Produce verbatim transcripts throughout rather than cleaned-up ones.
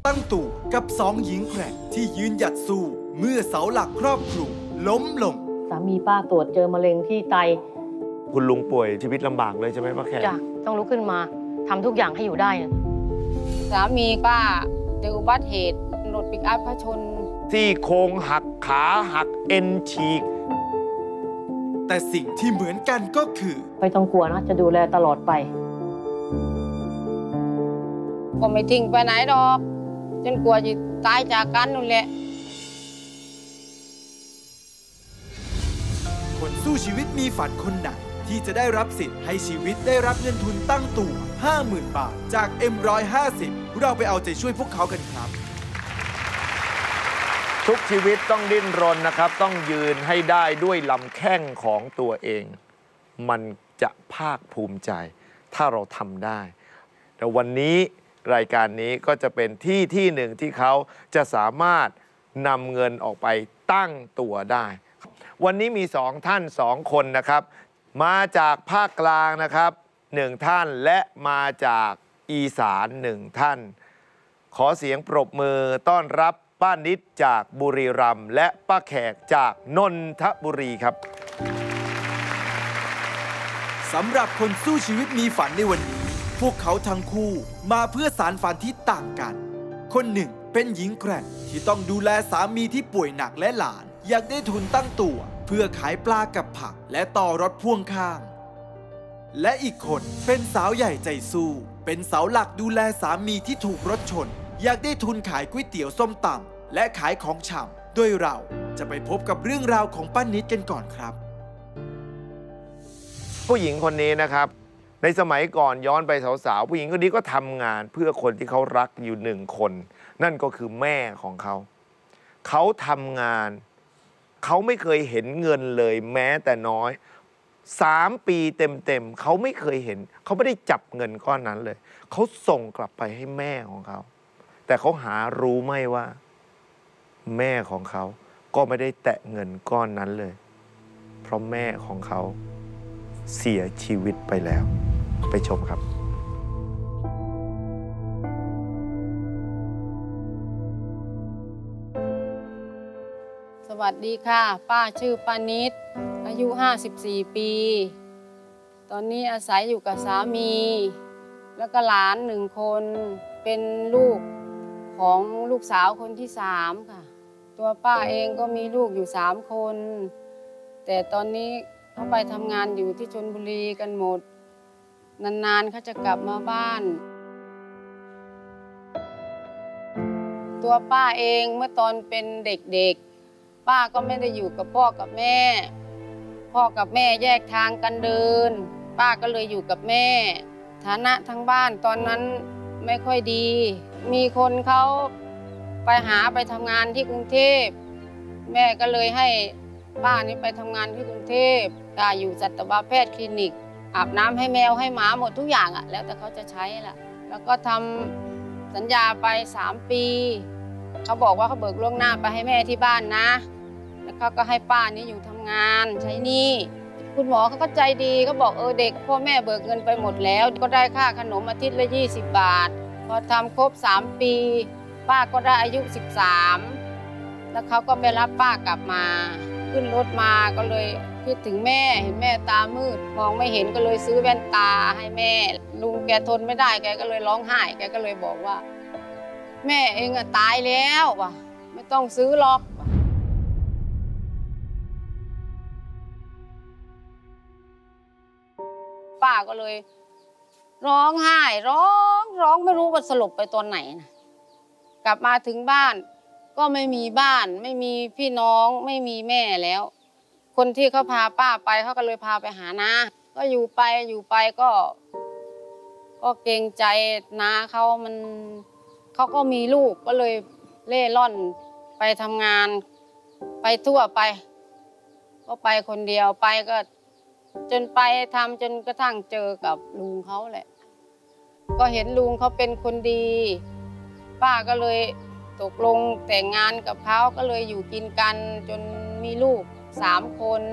ตั้งตู่กับสองหญิงแกร่งที่ยืนหยัดสู้เมื่อเสาหลักครอบครัวล้มลงสามีป้าตรวจเจอมะเร็งที่ไตคุณลุงป่วยชีวิตลำบากเลยใช่ไหมป้าแขกจ้ะต้องลุกขึ้นมาทำทุกอย่างให้อยู่ได้สามีป้าเจออุบัติเหตุรถปิกอัพเขาชนที่โครงหักขาหักเอ็นฉีกแต่สิ่งที่เหมือนกันก็คือไม่ต้องกลัวนะจะดูแลตลอดไปก็ไม่ทิ้งไปไหนดอกจนกลัวจะตายจากกันนู่นแหละคนสู้ชีวิตมีฝันคนไหนที่จะได้รับสิทธิ์ให้ชีวิตได้รับเงินทุนตั้งตัว ห้าหมื่น บาทจาก เอ็ม หนึ่งร้อยห้าสิบ เราไปเอาใจช่วยพวกเขากันครับทุกชีวิตต้องดิ้นรนนะครับต้องยืนให้ได้ด้วยลำแข้งของตัวเองมันจะภาคภูมิใจถ้าเราทำได้แต่วันนี้รายการนี้ก็จะเป็นที่ที่หนึ่งที่เขาจะสามารถนำเงินออกไปตั้งตัวได้วันนี้มีสองท่านสองคนนะครับมาจากภาคกลางนะครับหนึ่งท่านและมาจากอีสานหนึ่งท่านขอเสียงปรบมือต้อนรับป้านิดจากบุรีรัมย์และป้าแขกจากนนทบุรีครับสำหรับคนสู้ชีวิตมีฝันในวันนี้พวกเขาทั้งคู่มาเพื่อสารฝันที่ต่างกันคนหนึ่งเป็นหญิงแกร่งที่ต้องดูแลสามีที่ป่วยหนักและหลานอยากได้ทุนตั้งตัวเพื่อขายปลากับผักและต่อรถพ่วงข้างและอีกคนเป็นสาวใหญ่ใจสู้เป็นเสาหลักดูแลสามีที่ถูกรถชนอยากได้ทุนขายก๋วยเตี๋ยวส้มตำและขายของชำโดยเราจะไปพบกับเรื่องราวของป้านิดกันก่อนครับผู้หญิงคนนี้นะครับในสมัยก่อนย้อนไปสาวๆผู้หญิงคนนี้ก็ทำงานเพื่อคนที่เขารักอยู่หนึ่งคนนั่นก็คือแม่ของเขาเขาทำงานเขาไม่เคยเห็นเงินเลยแม้แต่น้อยสามปีเต็มๆเขาไม่เคยเห็นเขาไม่ได้จับเงินก้อนนั้นเลยเขาส่งกลับไปให้แม่ของเขาแต่เขาหารู้ไม่ว่าแม่ของเขาก็ไม่ได้แตะเงินก้อนนั้นเลยเพราะแม่ของเขาเสียชีวิตไปแล้วไปชมครับสวัสดีค่ะป้าชื่อป้านิดอายุห้าสิบสี่ปีตอนนี้อาศัยอยู่กับสามีแล้วก็หลานหนึ่งคนเป็นลูกของลูกสาวคนที่สามค่ะตัวป้าเองก็มีลูกอยู่สามคนแต่ตอนนี้เขาไปทำงานอยู่ที่ชลบุรีกันหมดนานๆเขาจะกลับมาบ้านตัวป้าเองเมื่อตอนเป็นเด็กๆป้าก็ไม่ได้อยู่กับพ่อกับแม่พ่อกับแม่แยกทางกันเดินป้าก็เลยอยู่กับแม่ฐานะทั้งบ้านตอนนั้นไม่ค่อยดีมีคนเขาไปหาไปทำงานที่กรุงเทพแม่ก็เลยให้ป้านี่ไปทำงานที่กรุงเทพก็อยู่สัตวแพทย์คลินิกอาบน้ำให้แมวให้หมาหมดทุกอย่างอ่ะแล้วแต่เขาจะใช้ล่ะแล้วก็ทำสัญญาไปสามปีเขาบอกว่าเขาเบิกล่วงหน้าไปให้แม่ที่บ้านนะแล้วเขาก็ให้ป้านี่อยู่ทำงานใช้หนี้คุณหมอเขาก็ใจดีเขาบอกเออเด็กพ่อแม่เบิกเงินไปหมดแล้วก็ได้ค่าขนมอาทิตย์ละยี่สิบบาทพอทำครบสามปีป้าก็ได้อายุสิบสามแล้วเขาก็ไปรับป้ากลับมาขึ้นรถมาก็เลยคิดถึงแม่เห็นแม่ตามืดมองไม่เห็นก็เลยซื้อแว่นตาให้แม่ลุงแกทนไม่ได้แกก็เลยร้องไห้แกก็เลยบอกว่าแม่เองอะตายแล้วว่ะไม่ต้องซื้อหรอกป้าก็เลยร้องไห้ร้องร้องไม่รู้ว่าสลบไปตอนไหนนะกลับมาถึงบ้านก็ไม่มีบ้านไม่มีพี่น้องไม่มีแม่แล้วคนที่เขาพาป้าไปเขาก็เลยพาไปหาน้าก็อยู่ไปอยู่ไปก็ก็เกรงใจน้าเขามันเขาก็มีลูกก็เลยเล่ร่อนไปทำงานไปทั่วไปก็ไปคนเดียวไปก็จนไปทำจนกระทั่งเจอกับลุงเขาแหละก็เห็นลุงเขาเป็นคนดีป้าก็เลยตกลงแต่งงานกับเขาก็เลยอยู่กินกันจนมีลูกสามคน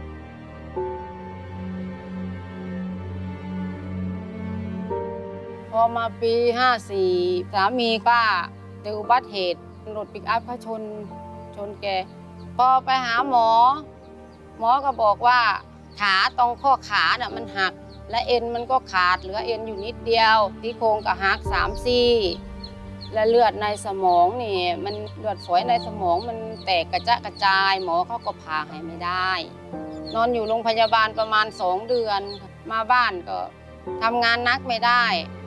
พออมาปีห้าสี่สามีป้าเจออุบัติเหตุรถปิกอัพเขาชนชนแกพอไปหาหมอหมอก็บอกว่าขาตรงข้อขาน่ะมันหักและเอ็นมันก็ขาดเหลือเอ็นอยู่นิดเดียวที่โครงก็หักสามซี่และเลือดในสมองนี่มันเลือดฝอยในสมองมันแตกกระจะกระจายหมอเขาก็ผ่าให้ไม่ได้นอนอยู่โรงพยาบาลประมาณสองเดือนมาบ้านก็ทำงานนักไม่ได้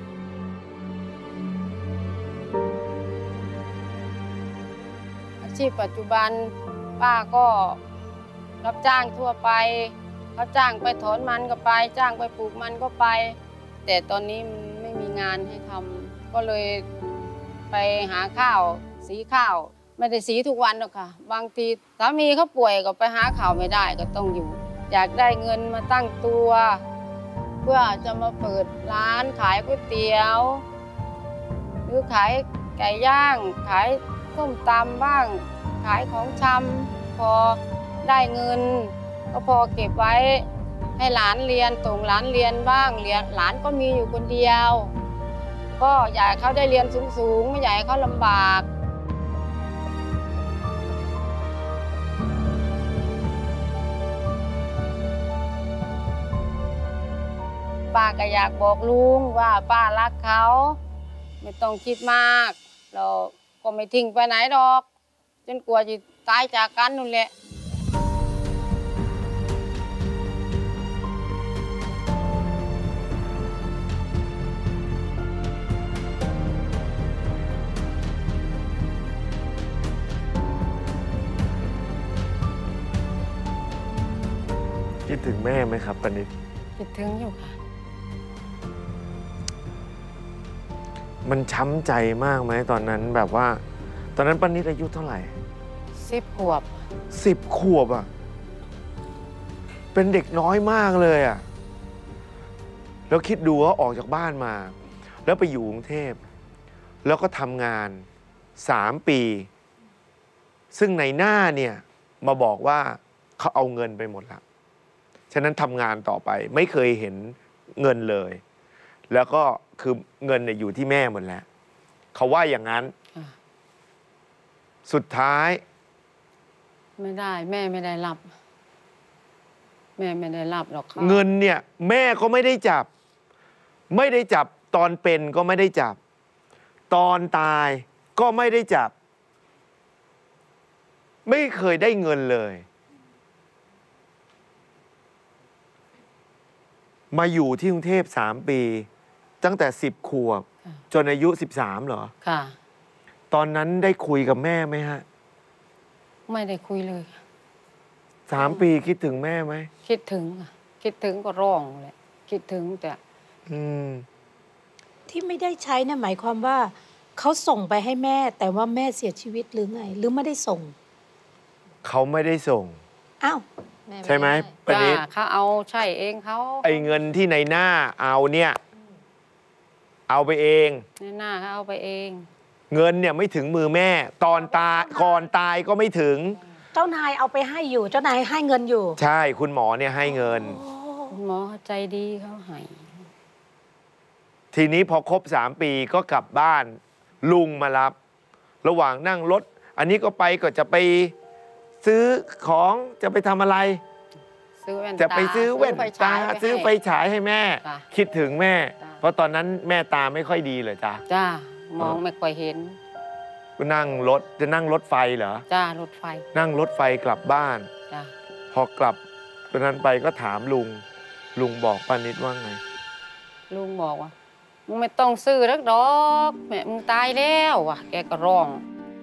อาชีพปัจจุบันป้าก็รับจ้างทั่วไปเขาจ้างไปถอนมันก็ไปจ้างไปปลูกมันก็ไปแต่ตอนนี้มันไม่มีงานให้ทำก็เลยไปหาข้าวสีข้าวไม่ได้สีทุกวันหรอกค่ะบางทีสามีเขาป่วยก็ไปหาข้าวไม่ได้ก็ต้องอยู่อยากได้เงินมาตั้งตัวเพื่อจะมาเปิดร้านขายก๋วยเตี๋ยวหรือขายไก่ย่างขายส้มตำบ้างขายของชำพอได้เงินก็พอเก็บไว้ให้หลานเรียนส่งหลานเรียนบ้างเรียนหลานก็มีอยู่คนเดียวก็อยากให้เขาได้เรียนสูงๆไม่อยากให้เขาลำบากป้าก็อยากบอกลุงว่าป้ารักเขาไม่ต้องคิดมากเราก็ไม่ทิ้งไปไหนหรอกจนกลัวจะตายจากกันนู่นแหละคิดถึงแม่ไหมครับปณิตคิดถึงอยู่ค่ะมันช้ำใจมากไหมตอนนั้นแบบว่าตอนนั้นปณิตอายุเท่าไหร่สิบขวบสิบขวบอ่ะเป็นเด็กน้อยมากเลยอ่ะแล้วคิดดูว่าออกจากบ้านมาแล้วไปอยู่กรุงเทพแล้วก็ทำงานสามปีซึ่งในหน้าเนี่ยมาบอกว่าเขาเอาเงินไปหมดแล้วฉะนั้นทำงานต่อไปไม่เคยเห็นเงินเลยแล้วก็คือเงินเนี่ยอยู่ที่แม่หมดแล้วเขาว่าอย่างนั้นสุดท้ายไม่ได้แม่ไม่ได้รับแม่ไม่ได้รับหรอกเงินเนี่ยแม่ก็ไม่ได้จับไม่ได้จับตอนเป็นก็ไม่ได้จับตอนตายก็ไม่ได้จับไม่เคยได้เงินเลยมาอยู่ที่กรุงเทพสามปีตั้งแต่สิบขวบจนอายุสิบสามเหรอค่ะตอนนั้นได้คุยกับแม่ไหมฮะไม่ได้คุยเลยสามปีคิดถึงแม่ไหมคิดถึงคิดถึงก็ร้องแหละคิดถึงแต่อืมที่ไม่ได้ใช้เนี่ยหมายความว่าเขาส่งไปให้แม่แต่ว่าแม่เสียชีวิตหรือไงหรือไม่ได้ส่งเขาไม่ได้ส่งอ้าวใช่ไหมปณิตเขาเอาใช่เองเขาไอ้เงินที่ในหน้าเอาเนี่ยเอาไปเองในหน้าเขาเอาไปเองเงินเนี่ยไม่ถึงมือแม่ตอนตายก่อนตายก็ไม่ถึงเจ้านายเอาไปให้อยู่เจ้านายให้เงินอยู่ใช่คุณหมอเนี่ยให้เงินคุณหมอใจดีเขาให้ทีนี้พอครบสามปีก็กลับบ้านลุงมารับระหว่างนั่งรถอันนี้ก็ไปก็จะไปซื้อของจะไปทำอะไรจะไปซื้อแว่นตาซื้อไฟฉายให้แม่คิดถึงแม่เพราะตอนนั้นแม่ตาไม่ค่อยดีเลยจ้ะจ้ามองไม่ค่อยเห็นก็นั่งรถจะนั่งรถไฟเหรอจ้ารถไฟนั่งรถไฟกลับบ้านจ้ะพอกลับตอนนั้นไปก็ถามลุงลุงบอกป้านิดว่าไงลุงบอกว่ามึงไม่ต้องซื้อรักดอกแม่มึงตายแล้วว่ะแกก็ร้อง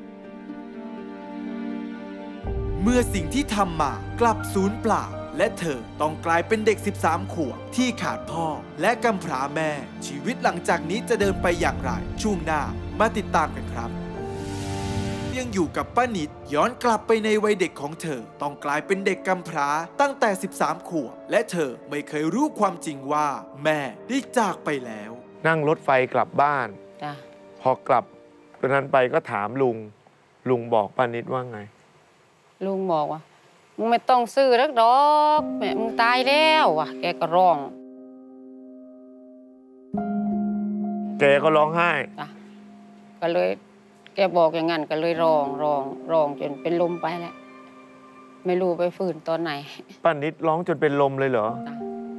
เมื่อสิ่งที่ทำมากลับสูญเปล่าและเธอต้องกลายเป็นเด็กสิบสามขวบที่ขาดพ่อและกำพร้าแม่ชีวิตหลังจากนี้จะเดินไปอย่างไรช่วงหน้ามาติดตามกันครับยังอยู่กับป้านิดย้อนกลับไปในวัยเด็กของเธอต้องกลายเป็นเด็กกำพร้าตั้งแต่สิบสามขวบและเธอไม่เคยรู้ความจริงว่าแม่ได้จากไปแล้วนั่งรถไฟกลับบ้านพอกลับตอนนั้นไปก็ถามลุงลุงบอกป้านิดว่าไงลุงบอกว่ามึงไม่ต้องซื้อรักดอกแม่มึงตายแล้วว่ะแกก็ร้องแกก็ร้องไห้จ้ะก็เลยแกบอกอย่างนั้นก็เลยร้องร้องร้องจนเป็นลมไปแล้วไม่รู้ไปฟื้นตอนไหนป้านิดร้องจนเป็นลมเลยเหรอจ้ะ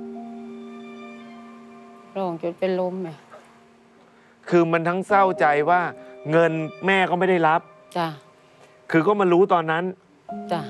ร้องจนเป็นลมเลยคือมันทั้งเศร้าใจว่าเงินแม่ก็ไม่ได้รับจ้ะคือก็มารู้ตอนนั้นจ้ะ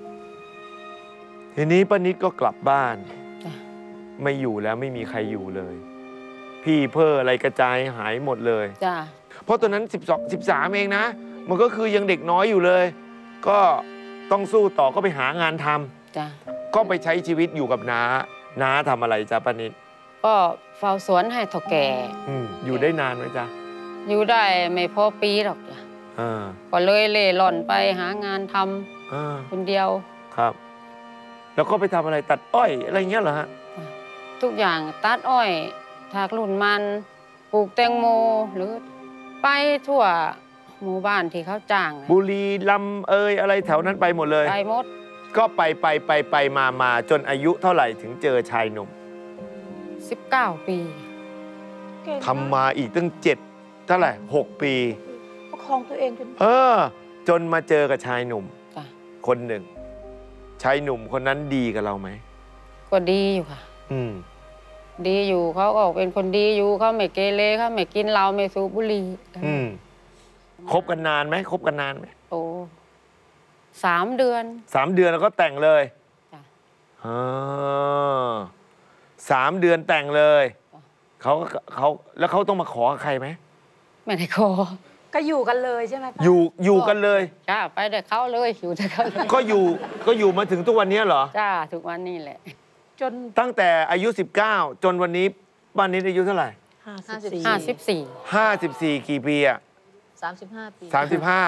ทีนี้ป้านิดก็กลับบ้านจ้ะไม่อยู่แล้วไม่มีใครอยู่เลย พี่เพ้ออะไรกระจายหายหมดเลยจ้ะเพราะตอนนั้นสิบสอง สิบสามเองนะ มันก็คือยังเด็กน้อยอยู่เลย ก็ต้องสู้ต่อก็ไปหางานทำจ้ะก็ไปใช้ชีวิตอยู่กับน้าน้าทำอะไรจ๊ะป้านิดก็เฝ้าสวนให้เฒ่าแก่อืมอยู่ได้นานไหมจ๊ะอยู่ได้ไม่พอปีหรอกจ้ะอ่าก็เลยเล่ร่อนไปหางานทำอ่าคนเดียวครับ แล้วก็ไปทำอะไรตัดอ้อยอะไรเงี้ยเหรอฮะทุกอย่างตัดอ้อยถากรุ่นมันปลูกแตงโมหรือไปทั่วหมู่บ้านที่เขาจ้างนะบุรีลำเอยอะไรแถวนั้นไปหมดเลยไปหมดก็ไปไปไปไปมามาจนอายุเท่าไหร่ถึงเจอชายหนุ่มสิบเก้า ปีเก่งทำมาอีกตั้งเจ็ดเท่าไหร่หกปีประคองตัวเองจนเออ จนมาเจอกับชายหนุ่มจ้ะคนหนึ่ง ชายหนุ่มคนนั้นดีกับเราไหมก็ดีอยู่ค่ะอืมดีอยู่เขาก็เป็นคนดีอยู่เขาไม่เกเรเขาไม่กินเหล้าไม่สูบบุหรี่อืมคบกันนานไหมคบกันนานไหมโอ้สามเดือนสามเดือนแล้วก็แต่งเลยจ้ะอ่าสามเดือนแต่งเลยจ้ะเขาเขาแล้วเขาต้องมาขอกับใครไหมไม่ได้ขอก็อยู่กันเลยใช่ไหมป้าอยู่อยู่กันเลยจ้าไปแต่เขาเลยอยู่แต่เขาเลยก็อยู่ก็อยู่มาถึงทุกวันนี้เหรอจ้าทุกวันนี้แหละจนตั้งแต่อายุสิบเก้าจนวันนี้ป้านิดอายุเท่าไหร่ห้าสิบสี่ห้าสิบสี่ห้าสิบสี่กี่ปีอะสามสิบห้าปีสามสิบห้า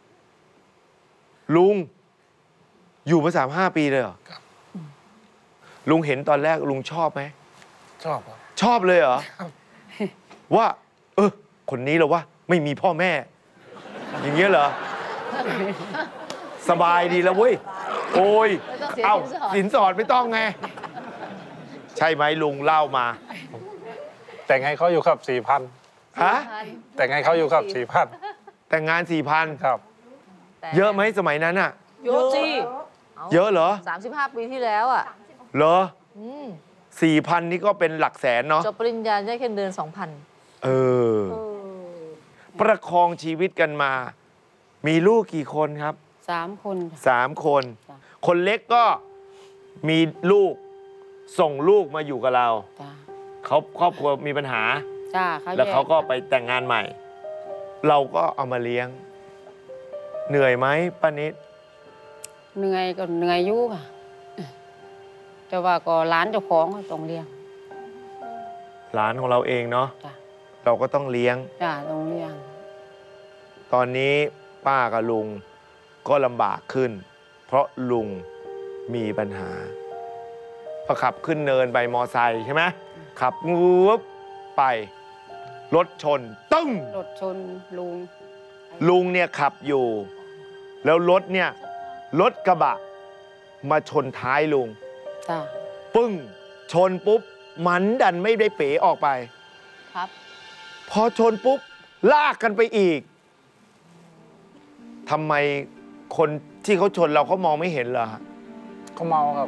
ลุง อยู่มาสามห้าปีเลยเหรอลุงเห็นตอนแรกลุงชอบไหมชอบครับชอบเลยเหรอครับว่า เออคนนี้เหรอวะไม่มีพ่อแม่ อย่างเงี้ยเหรอ สบายดีแล้วเว้ย โอ้ยไม่ต้องเสียเอ้าสินสอดสินสอดไม่ต้องไง ใช่ไหมลุงเล่ามาแต่งให้เขาอยู่ครับสี่พันฮะแต่งให้เขาอยู่ครับสี่พันแต่งงานสี่พันครับเยอะไหมสมัยนั้นอะเยอะสิเยอะเหรอสามสิบห้าปีที่แล้วอ่ะเหรออืมสี่พันนี่ก็เป็นหลักแสนเนาะจบปริญญาได้แค่เดือนสองพันเออ ประคองชีวิตกันมา มีลูกกี่คนครับสามคนสามคนจ้ะคนเล็กก็มีลูก ส่งลูกมาอยู่กับเราจ้าเขาครอบครัวมีปัญหาจ้าเขาแล้วเขาก็แยไปแต่งงานใหม่ เราก็เอามาเลี้ยง เหนื่อยไหมป้านิดเหนื่อยก็เหนื่อยอยู่ค่ะแต่ว่าก็ร้านเจ้าของก็ต้องเลี้ยงหลานของเราเองเนาะจ้ะเราก็ต้องเลี้ยงจ้าต้องเลี้ยงตอนนี้ป้ากับลุงก็ลำบากขึ้น เพราะลุงมีปัญหาพอขับขึ้นเนินไปมอไซค์ใช่ไหมขับงูบไป รถชนตึ้งรถชนลุงลุงเนี่ยขับอยู่ แล้วรถเนี่ยรถกระบะมาชนท้ายลุงจ้าปึ้ง ชนปุ๊บ มันดันไม่ได้เป๋ออกไปครับพอชนปุ๊บ ลากกันไปอีกทำไมคนที่เขาชนเราเขามองไม่เห็นเหรอฮะเขาเมาครับ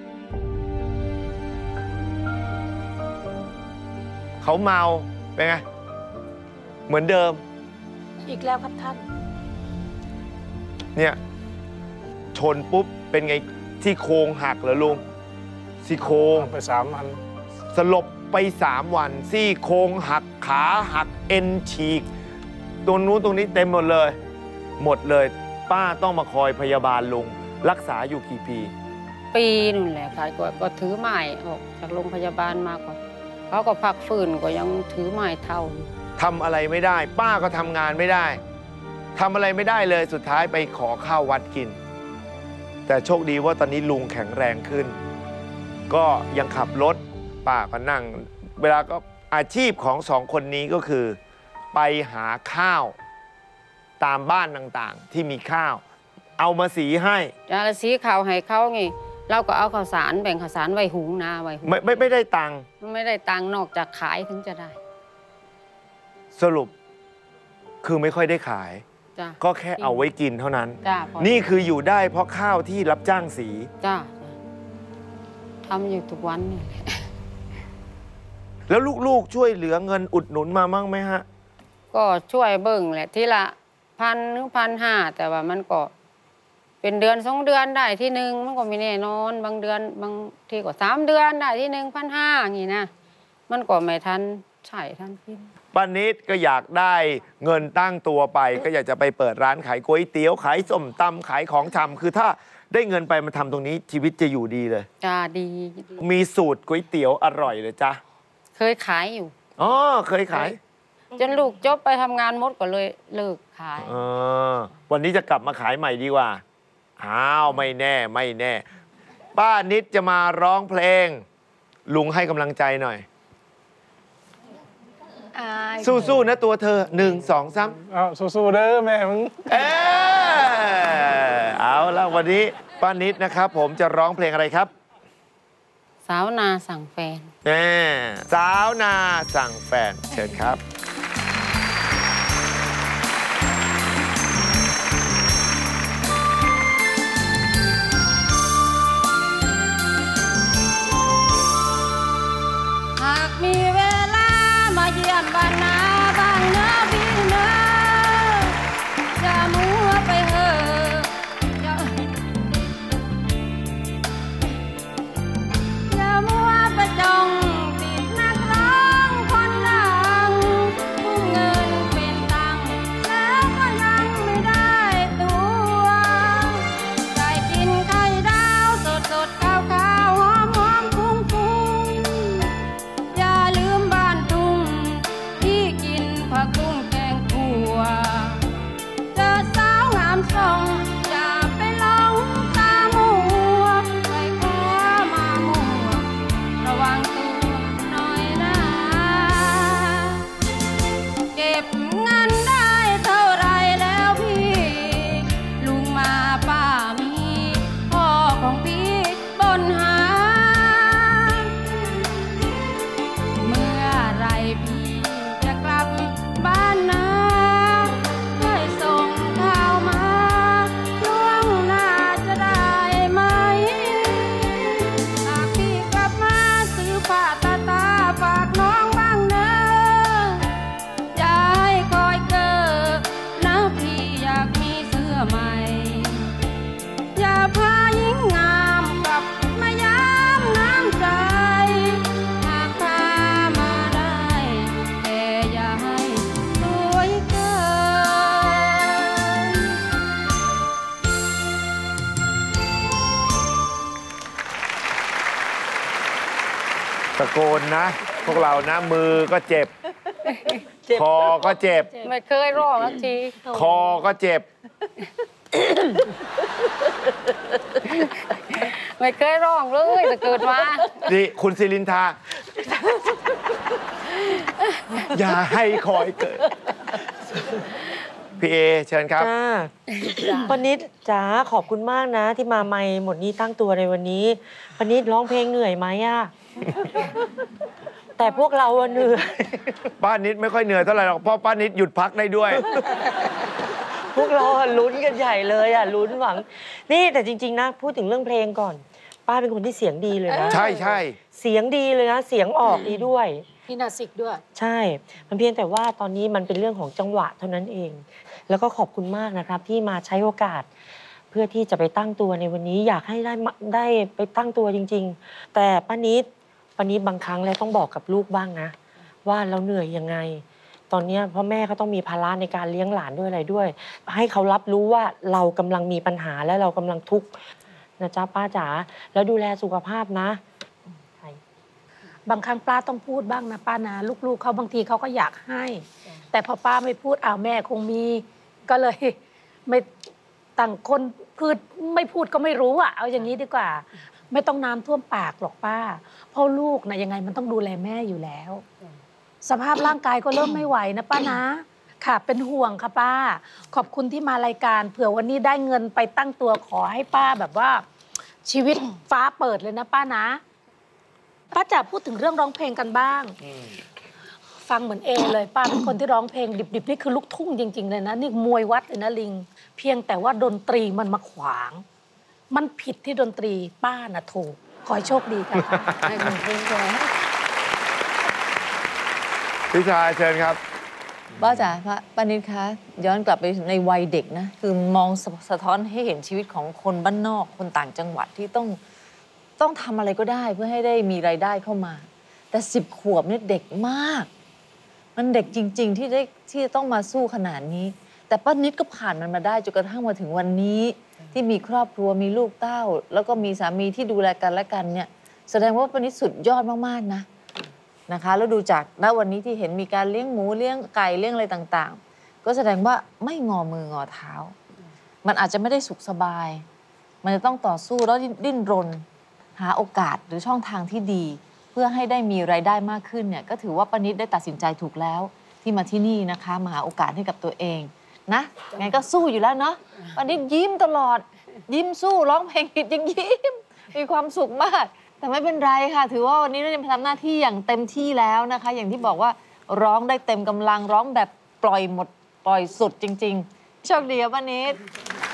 เขาเมาเป็นไง เหมือนเดิมอีกแล้วครับท่านเนี่ย ชนปุ๊บ เป็นไงที่โครงหักเหรอลุงซี่โครงไปสามพันสลบไปสามวัน ซี่โครงหักขาหักเอ็นฉีกตรงนู้นตรงนี้เต็มหมดเลย หมดเลย ป้าต้องมาคอยพยาบาลลุงรักษาอยู่กี่ปีปีนู่นแหละค่ะก็ก็ถือไม้ออกจากโรงพยาบาลมาก่อนเขาก็พักฟื้นก็ยังถือไม้เท่าอยู่ทำอะไรไม่ได้ ป้าก็ทำงานไม่ได้ทำอะไรไม่ได้เลยสุดท้ายไปขอข้าววัดกิน แต่โชคดีว่าตอนนี้ลุงแข็งแรงขึ้น ก็ยังขับรถป้าก็นั่ง เวลาก็อาชีพของสองคนนี้ก็คือ ไปหาข้าวตามบ้านต่างๆ ที่มีข้าว เอามาสีให้ยาละสีข้าวให้เขาไงเราก็เอาข้าวสารแบ่งข้าวสารไว้หุงนาไว้หุงไม่ไม่ไม่ได้ตังค์ไม่ได้ตังค์นอกจากขายถึงจะได้สรุปคือไม่ค่อยได้ขายจ้ะก็แค่เอาไว้กินเท่านั้นจ้ะพอนี่คืออยู่ได้เพราะข้าวที่รับจ้างสีจ้ะทำอยู่ทุกวันนี่แล้วลูกๆช่วยเหลือเงินอุดหนุนมามั่งไหมฮะก็ช่วยเบิ่งแหละทีละพันหรือพันห้าแต่ว่ามันก็เป็นเดือนสองเดือนได้ที่หนึ่งมันก็ไม่แน่นอนบางเดือนบางทีก็สามเดือนได้ที่หนึ่งพันห้าอย่างนี้นะมันก็ไม่ทันใช่ทันกินป้านิดก็อยากได้เงินตั้งตัวไป ก็อยากจะไปเปิดร้านขายก๋วยเตี๋ยวขายส้มตำขายของชำคือถ้าได้เงินไปมาทำตรงนี้ชีวิตจะอยู่ดีเลยจ้าดีมีสูตรก๋วยเตี๋ยวอร่อยเลยจ้ะเคยขายอยู่อ๋อเคยขายจนลูกจบไปทำงานหมดก็เลยเลิกขายเออวันนี้จะกลับมาขายใหม่ดีกว่าอ้าวไม่แน่ไม่แน่ ป้านิดจะมาร้องเพลง ลุงให้กำลังใจหน่อย สู้ๆนะตัวเธอหนึ่งสองสามเอาสู้ๆเด้อแม่มึงเออเอาละวันนี้ป้านิดนะครับ ผมจะร้องเพลงอะไรครับสาวนาสั่งแฟนแน่สาวนาสั่งแฟนเชิญครับหากมีเวลามาเยี่ยมบ้านนาบ้างนะพี่นะอย่ามัวไปเห่ออย่าอย่ามัวไปจ้องติดนักร้องคนดังทุ่มเงินเป็นตังค์แล้วก็ยังไม่ได้ตัวได้กินไข่ดาวสดสดๆขาวขาวหอมหอมฟุ้งฟุ้งอย่าลืมบ้านทุ่งที่กินผักบุ้งแกงคั่วเจอสาวงามทรงอย่าไปหลงตามัวไปขอมามัวระวังตัวหน่อยนะเก็บเงินได้เท่าไรแล้วพี่ลุงมาป้ามีพ่อของพี่บนหา เมื่อไรพี่จะกลับบ้านนาช่วยส่งข่าวมาล่วงหน้าจะได้ไหม หากพี่กลับมาซื้อผ้าตาตาฝากน้องบ้างเนอะอย่าให้คอยเกิดนะพี่อยากมีเสื้อใหม่ อย่าพาหญิงงามกลับมายามน้ำใจหากพามาได้แต่อย่าให้สวยเกินตะโกนนะ พวกเรานะมือก็เจ็บ คอก็เจ็บไม่เคยร้องสักทีคอก็เจ็บไม่เคยร้องเลยแต่เกิดมานี่คุณศิรินทา อย่าให้คอยเกิด พี่เอเชิญครับจ้าปนิดจ๋าขอบคุณมากนะ ที่มาไม่หมดนี้ตั้งตัวในวันนี้ปนิดร้องเพลงเหนื่อยไหมอะ แต่พวกเราอะเหนื่อยป้านิดไม่ค่อยเหนื่อยเท่าไหร่หรอกเพราะป้านิดหยุดพักได้ด้วยพวกเราอะลุ้นกันใหญ่เลยอะลุ้นหวัง นี่แต่จริง ๆ นะ พูดถึงเรื่องเพลงก่อน ป้าเป็นคนที่เสียงดีเลยนะใช่ใช่เสียงดีเลยนะ เสียงออกดีด้วยพี่นาสิกด้วยใช่ มันเพียงแต่ว่าตอนนี้มันเป็นเรื่องของจังหวะเท่านั้นเอง แล้วก็ขอบคุณมากนะครับ ที่มาใช้โอกาส เพื่อที่จะไปตั้งตัวในวันนี้ อยากให้ได้มาได้ไปตั้งตัวจริง ๆ แต่ป้านิดป้านิดบางครั้งแล้วต้องบอกกับลูกบ้างนะ ว่าเราเหนื่อยยังไง ตอนเนี้ยพ่อแม่ก็ต้องมีภาระในการเลี้ยงหลานด้วยอะไรด้วย ให้เขารับรู้ว่าเรากำลังมีปัญหาและเรากำลังทุกข์นะจ๊ะป้าจ๋าแล้วดูแลสุขภาพนะบางครั้งป้าต้องพูดบ้างนะป้านะลูกๆเขาบางทีเขาก็อยากให้ แต่พอป้าไม่พูดอ้าวแม่คงมีก็เลย ไม่ต่างคนคือไม่พูดก็ไม่รู้อ่ะเอาอย่างนี้ดีกว่า ไม่ต้องน้ำท่วมปากหรอกป้าเพราะลูกนะยังไงมันต้องดูแลแม่อยู่แล้ว สภาพร่างกายก็เริ่มไม่ไหวนะป้านะค่ะเป็นห่วงค่ะป้า ขอบคุณที่มารายการเผื่อวันนี้ได้เงินไปตั้งตัวขอให้ป้าแบบว่า ชีวิตฟ้าเปิดเลยนะป้านะป้าจ๋าพูดถึงเรื่องร้องเพลงกันบ้าง ฝฟังเหมือนเอเลยป้าเป็นคนที่ร้องเพลงดิบๆนี่คือลูกทุ่งจริงๆเลยนะนี่มวยวัดเลยนะลิงเพียงแต่ว่าดนตรีมันมาขวางมันผิดที่ดนตรีป้าน่ะถูกขอให้โชคดีค่ะให้คุณเพลงก่อนพี่ชายเชิญครับป้าจ๋าป้านิดคะย้อนกลับไปในวัยเด็กนะคือมองสะท้อนให้เห็นชีวิตของคนบ้านนอกคนต่างจังหวัดที่ต้องต้องทำอะไรก็ได้เพื่อให้ได้มีรายได้เข้ามาแต่สิบขวบนี่เด็กมากมันเด็กจริงๆที่ได้ที่ต้องมาสู้ขนาดนี้แต่ป้านิดก็ผ่านมันมาได้จนกระทั่งมาถึงวันนี้ที่มีครอบครัวมีลูกเต้าแล้วก็มีสามีที่ดูแลกันและกันเนี่ยแสดงว่าป้านิดสุดยอดมากๆนะนะคะแล้วดูจากณวันนี้ที่เห็นมีการเลี้ยงหมูเลี้ยงไก่เลี้ยงอะไรต่างๆก็แสดงว่าไม่งอมืองอเท้ามันอาจจะไม่ได้สุขสบายมันจะต้องต่อสู้แล้วดิ้นรนหาโอกาสหรือช่องทางที่ดีเพื่อให้ได้มีรายได้มากขึ้นเนี่ยก็ถือว่าป้านิดได้ตัดสินใจถูกแล้วที่มาที่นี่นะคะมาหาโอกาสให้กับตัวเองนะไงก็สู้อยู่แล้วเนาะป้านิดยิ้มตลอดยิ้มสู้ร้องเพลงผิดยังยิ้มมีความสุขมากแต่ไม่เป็นไรค่ะถือว่าวันนี้เราทำหน้าที่อย่างเต็มที่แล้วนะคะอย่างที่บอกว่าร้องได้เต็มกำลังร้องแบบปล่อยหมดปล่อยสุดจริงๆโชคดีครับป้านิด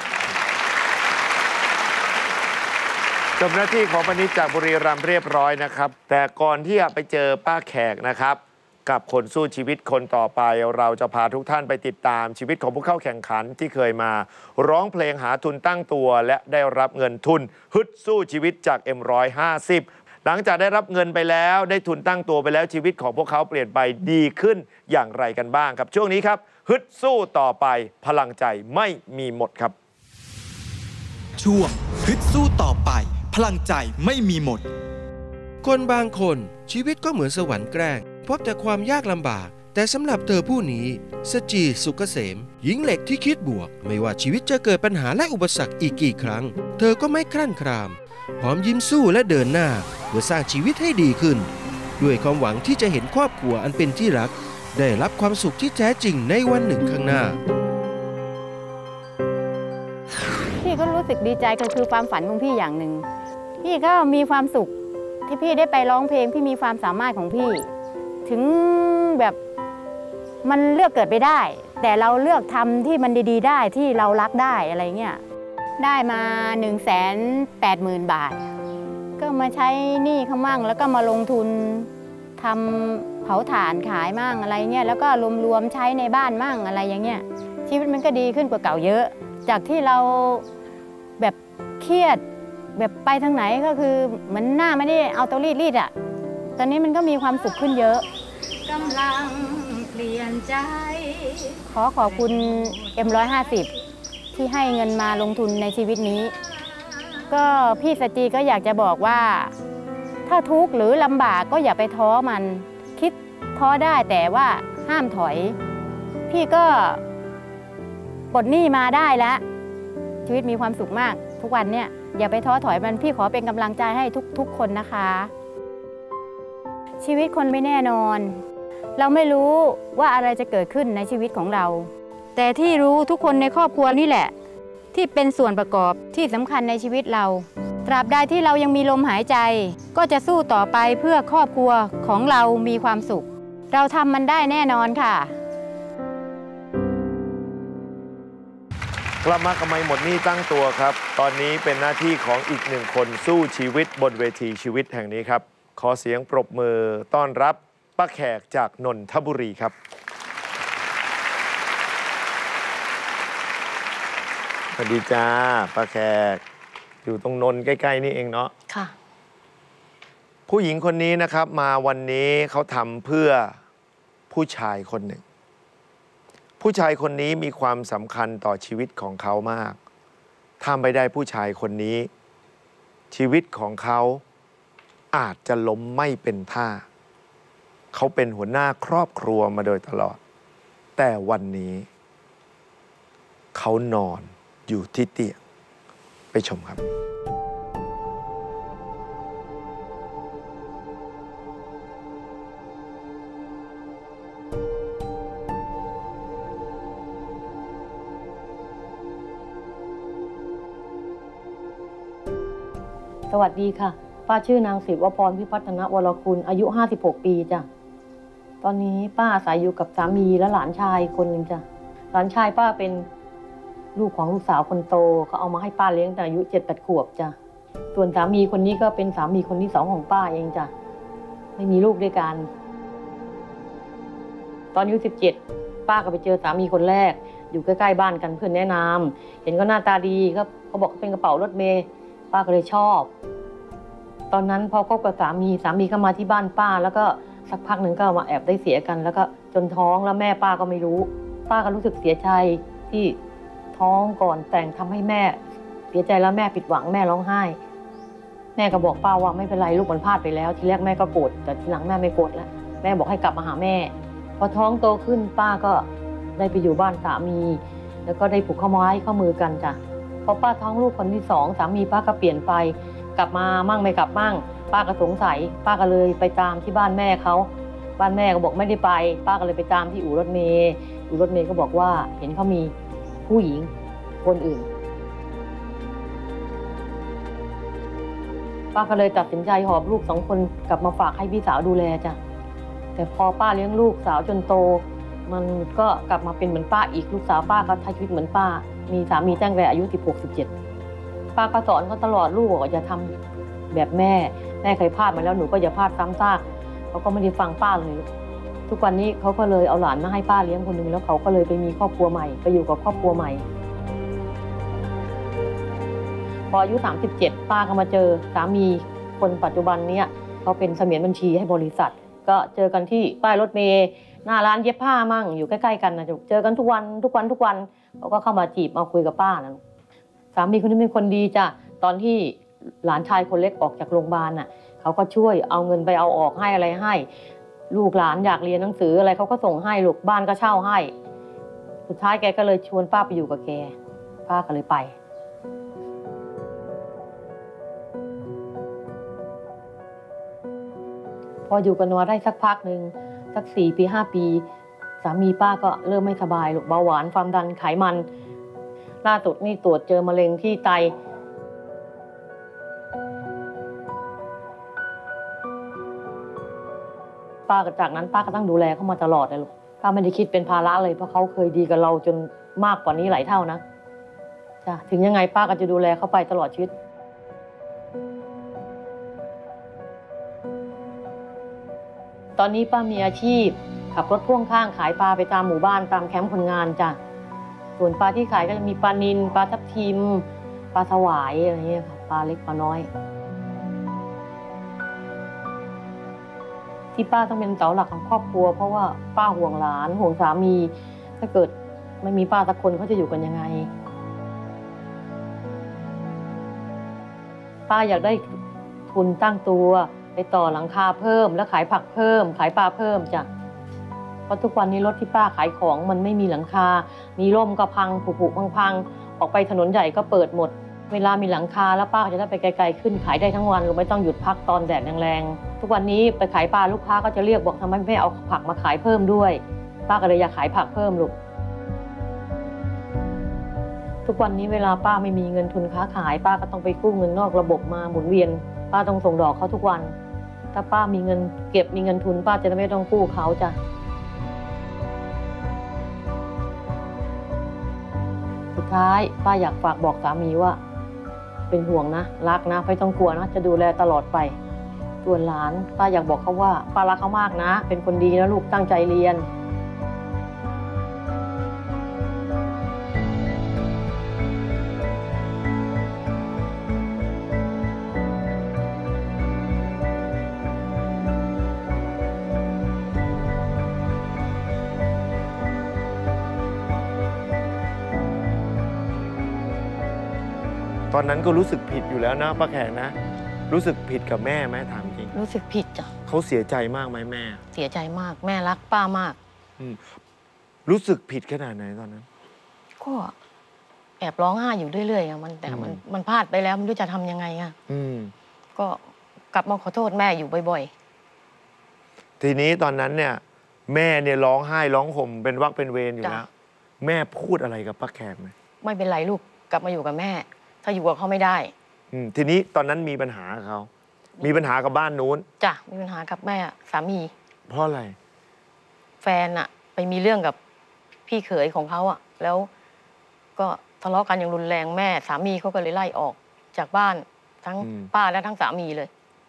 จบหน้าที่ของป้านิดจากบุรีรัมย์เรียบร้อยนะครับแต่ก่อนที่จะไปเจอป้าแขกนะครับกับคนสู้ชีวิตคนต่อไปเราจะพาทุกท่านไปติดตามชีวิตของผู้เข้าแข่งขันที่เคยมาร้องเพลงหาทุนตั้งตัวและได้รับเงินทุนฮึดสู้ชีวิตจาก เอ็ม หนึ่งร้อยห้าสิบ หลังจากได้รับเงินไปแล้วได้ทุนตั้งตัวไปแล้วชีวิตของพวกเขาเปลี่ยนไปดีขึ้นอย่างไรกันบ้างครับช่วงนี้ครับฮึดสู้ต่อไปพลังใจไม่มีหมดครับช่วงฮึดสู้ต่อไปพลังใจไม่มีหมดคนบางคนชีวิตก็เหมือนสวรรค์แกล้งพบแต่ความยากลำบากแต่สำหรับเธอผู้นี้สจีสุกเกษมหญิงเหล็กที่คิดบวกไม่ว่าชีวิตจะเกิดปัญหาและอุปสรรคอีกกี่ครั้งเธอก็ไม่คลั่นครามพร้อมยิ้มสู้และเดินหน้าเพื่อสร้างชีวิตให้ดีขึ้นด้วยความหวังที่จะเห็นครอบครัวอันเป็นที่รักได้รับความสุขที่แท้จริงในวันหนึ่งข้างหน้าพี่ก็รู้สึกดีใจก็คือความฝันของพี่อย่างหนึ่งพี่ก็มีความสุขที่พี่ได้ไปร้องเพลงพี่มีความสามารถของพี่ถึงแบบมันเลือกเกิดไปได้แต่เราเลือกทำที่มันดีๆได้ที่เรารักได้อะไรเงี้ยได้มา หนึ่งแสนแปดหมื่น บาทก็มาใช้หนี้เขามั่งแล้วก็มาลงทุนทำเผาถ่านขายมั่งอะไรเงี้ยแล้วก็รวมๆใช้ในบ้านมั่งอะไรอย่างเงี้ยชีวิตมันก็ดีขึ้นกว่าเก่าเยอะจากที่เราแบบเครียดแบบไปทางไหนก็คือเหมือนหน้าไม่ได้เอาเตารีดรีดอ่ะตอนนี้มันก็มีความสุขขึ้นเยอะกำลังเปลี่ยนใจขอขอบคุณ เอ็ม หนึ่งร้อยห้าสิบ ที่ให้เงินมาลงทุนในชีวิตนี้ก็พี่สจีก็อยากจะบอกว่าถ้าทุกข์หรือลำบากก็อย่าไปท้อมันคิดท้อได้แต่ว่าห้ามถอยพี่ก็ปลดหนี้มาได้แล้วชีวิตมีความสุขมากทุกวันเนี่ยอย่าไปท้อถอยมันพี่ขอเป็นกำลังใจให้ทุกๆคนนะคะชีวิตคนไม่แน่นอนเราไม่รู้ว่าอะไรจะเกิดขึ้นในชีวิตของเราแต่ที่รู้ทุกคนในครอบครัวนี่แหละที่เป็นส่วนประกอบที่สำคัญในชีวิตเราตราบใดที่เรายังมีลมหายใจก็จะสู้ต่อไปเพื่อครอบครัวของเรามีความสุขเราทำมันได้แน่นอนค่ะกลับมากับไม่หมดหนี้ตั้งตัวครับตอนนี้เป็นหน้าที่ของอีกหนึ่งคนสู้ชีวิตบนเวทีชีวิตแห่งนี้ครับขอเสียงปรบมือต้อนรับป้าแขกจากนนทบุรีครับสวัสดีจ้าป้าแขกอยู่ตรงนนท์ใกล้ๆนี่เองเนาะค่ะผู้หญิงคนนี้นะครับมาวันนี้เขาทำเพื่อผู้ชายคนหนึ่งผู้ชายคนนี้มีความสำคัญต่อชีวิตของเขามากถ้าไม่ได้ผู้ชายคนนี้ชีวิตของเขาอาจจะล้มไม่เป็นท่าเขาเป็นหัวหน้าครอบครัวมาโดยตลอดแต่วันนี้เขานอนอยู่ที่เตียงไปชมครับสวัสดีค่ะป้าชื่อนางศิวพรพิพัฒนวรคุณอายุห้าสิบหกปีจ้ะตอนนี้ป้าอาศัยอยู่กับสามีและหลานชายคนหนึ่งจ้ะหลานชายป้าเป็นลูกของลูกสาวคนโตเขาเอามาให้ป้าเลี้ยงแต่อายุเจ็ดแปดขวบจ้ะส่วนสามีคนนี้ก็เป็นสามีคนที่สองของป้าเองจ้ะไม่มีลูกด้วยกันตอนอายุสิบเจ็ดป้าก็ไปเจอสามีคนแรกอยู่ใกล้ๆบ้านกันเพื่อนแนะนำเห็นก็หน้าตาดีก็เขาบอกเป็นกระเป๋ารถเมย์ป้าก็เลยชอบตอนนั้นพอคบกับสามีสามีก็มาที่บ้านป้าแล้วก็สักพักหนึ่งก็มาแอบได้เสียกันแล้วก็จนท้องแล้วแม่ป้าก็ไม่รู้ป้าก็รู้สึกเสียใจที่ท้องก่อนแต่งทำให้แม่เสียใจแล้วแม่ผิดหวังแม่ร้องไห้แม่ก็บอกป้าว่าไม่เป็นไรลูกมันพลาดไปแล้วทีแรกแม่ก็โกรธแต่ทีหลังแม่ไม่โกรธแล้วแม่บอกให้กลับมาหาแม่พอท้องโตขึ้นป้าก็ได้ไปอยู่บ้านสามีแล้วก็ได้ผูกข้อไม้ข้อมือกันจ้ะพอป้าท้องลูกคนที่สองสามีป้าก็เปลี่ยนไปกลับมามั่งไม่กลับมั่งป้าก็สงสัยป้าก็เลยไปตามที่บ้านแม่เขาบ้านแม่ก็บอกไม่ได้ไปป้าก็เลยไปตามที่อู่รถเมย์อู่รถเมย์ก็บอกว่าเห็นเขามีผู้หญิงคนอื่นป้าก็เลยตัดสินใจหอบลูกสองคนกลับมาฝากให้พี่สาวดูแลจ้ะแต่พอป้าเลี้ยงลูกสาวจนโตมันก็กลับมาเป็นเหมือนป้าอีกลูกสาวป้าก็ใช้ชีวิตเหมือนป้ามีสามีตั้งแต่อายุสิบหก สิบเจ็ดป้าก็สอนเขาตลอดลูกบอกอย่าทำแบบแม่แม่เคยพลาดมาแล้วหนูก็อย่าพลาดซ้ำซากเขาก็ไม่ได้ฟังป้าเลยทุกวันนี้เขาก็เลยเอาหลานมาให้ป้าเลี้ยงคนหนึ่งแล้วเขาก็เลยไปมีครอบครัวใหม่ไปอยู่กับครอบครัวใหม่พออายุสามสิบเจ็ดป้าก็มาเจอสามีคนปัจจุบันนี้เขาเป็นเสมียนบัญชีให้บริษัทก็เจอกันที่ป้ายรถเมล์หน้าร้านเย็บผ้ามั่งอยู่ใกล้ๆกันนะจุกเจอกันทุกวันทุกวันทุกวันเขาก็เข้ามาจีบมาคุยกับป้านะสามีคนนี้เป็นคนดีจ้ะตอนที่หลานชายคนเล็กออกจากโรงพยาบาลน่ะเขาก็ช่วยเอาเงินไปเอาออกให้อะไรให้ลูกหลานอยากเรียนหนังสืออะไรเขาก็ส่งให้ลูกบ้านก็เช่าให้สุดท้ายแกก็เลยชวนป้าไปอยู่กับแกป้าก็เลยไปพออยู่กันมาได้สักพักหนึ่งสักสี่ปีห้าปีสามีป้าก็เริ่มไม่สบายลูกเบาหวานความดันไขมันล่าสุดนี่ตรวจเจอมะเร็งที่ไตป้าจากนั้นป้าก็ต้องดูแลเขามาตลอดเลยลูกป้าไม่ได้คิดเป็นภาระเลยเพราะเขาเคยดีกับเราจนมากกว่านี้หลายเท่านะจ้ะถึงยังไงป้าก็จะดูแลเขาไปตลอดชีวิตตอนนี้ป้ามีอาชีพขับรถพ่วงข้างขายปลาไปตามหมู่บ้านตามแคมป์คนงานจ้ะส่วนปลาที่ขายก็จะมีปลานิลปลาทับทิมปลาสวายอะไรเงี้ยค่ะปลาเล็กปลาน้อยที่ป้าต้องเป็นเสาหลักของครอบครัวเพราะว่าป้าห่วงหลานห่วงสามีถ้าเกิดไม่มีป้าสักคนเขาจะอยู่กันยังไงป้าอยากได้ทุนตั้งตัวไปต่อหลังคาเพิ่มแล้วขายผักเพิ่มขายปลาเพิ่มจ้ะเพราะทุกวันนี้รถที่ป้าขายของมันไม่มีหลังคามีร่มก็พังผุๆพังๆออกไปถนนใหญ่ก็เปิดหมดเวลามีหลังคาแล้วป้าจะได้ไปไกลๆขึ้นขายได้ทั้งวันไม่ต้องหยุดพักตอนแดดแรงๆทุกวันนี้ไปขายปลาลูกค้าก็จะเรียกบอกทำไมไม่เอาผักมาขายเพิ่มด้วยป้าก็เลยอยากขายผักเพิ่มลูกทุกวันนี้เวลาป้าไม่มีเงินทุนค้าขายป้าก็ต้องไปกู้เงินนอกระบบมาหมุนเวียนป้าต้องส่งดอกเขาทุกวันถ้าป้ามีเงินเก็บมีเงินทุนป้าจะไม่ต้องกู้เขาจ้ะสุดท้ายป้าอยากฝากบอกสามีว่าเป็นห่วงนะรักนะไม่ต้องกลัวนะจะดูแลตลอดไปส่วนหลานป้าอยากบอกเขาว่าป้ารักเขามากนะเป็นคนดีนะลูกตั้งใจเรียนตอนนั้นก็รู้สึกผิดอยู่แล้วนะป้าแขกนะรู้สึกผิดกับแม่ไหมถามจริงรู้สึกผิดจ้ะเขาเสียใจมากไหมแม่เสียใจมากแม่รักป้ามากรู้สึกผิดขนาดไหนตอนนั้นก็แอบร้องไห้อยู่เรื่อยๆมันแต่มันมันพลาดไปแล้วไม่รู้จะทำยังไงอ่ะก็กลับมาขอโทษแม่อยู่บ่อยๆทีนี้ตอนนั้นเนี่ยแม่เนี่ยร้องไห้ร้องห่มเป็นวักเป็นเวรอยู่แล้วแม่พูดอะไรกับป้าแขกไหมไม่เป็นไรลูกกลับมาอยู่กับแม่ถ้าอยู่กับเขาไม่ได้ทีนี้ตอนนั้นมีปัญหากับเขามีปัญหากับบ้านนู้นจ้ะมีปัญหากับแม่สามีเพราะอะไรแฟนอะไปมีเรื่องกับพี่เขยของเขาอะแล้วก็ทะเลาะกันอย่างรุนแรงแม่สามีเขาก็เลยไล่ออกจากบ้านทั้งป้าและทั้งสามีเลย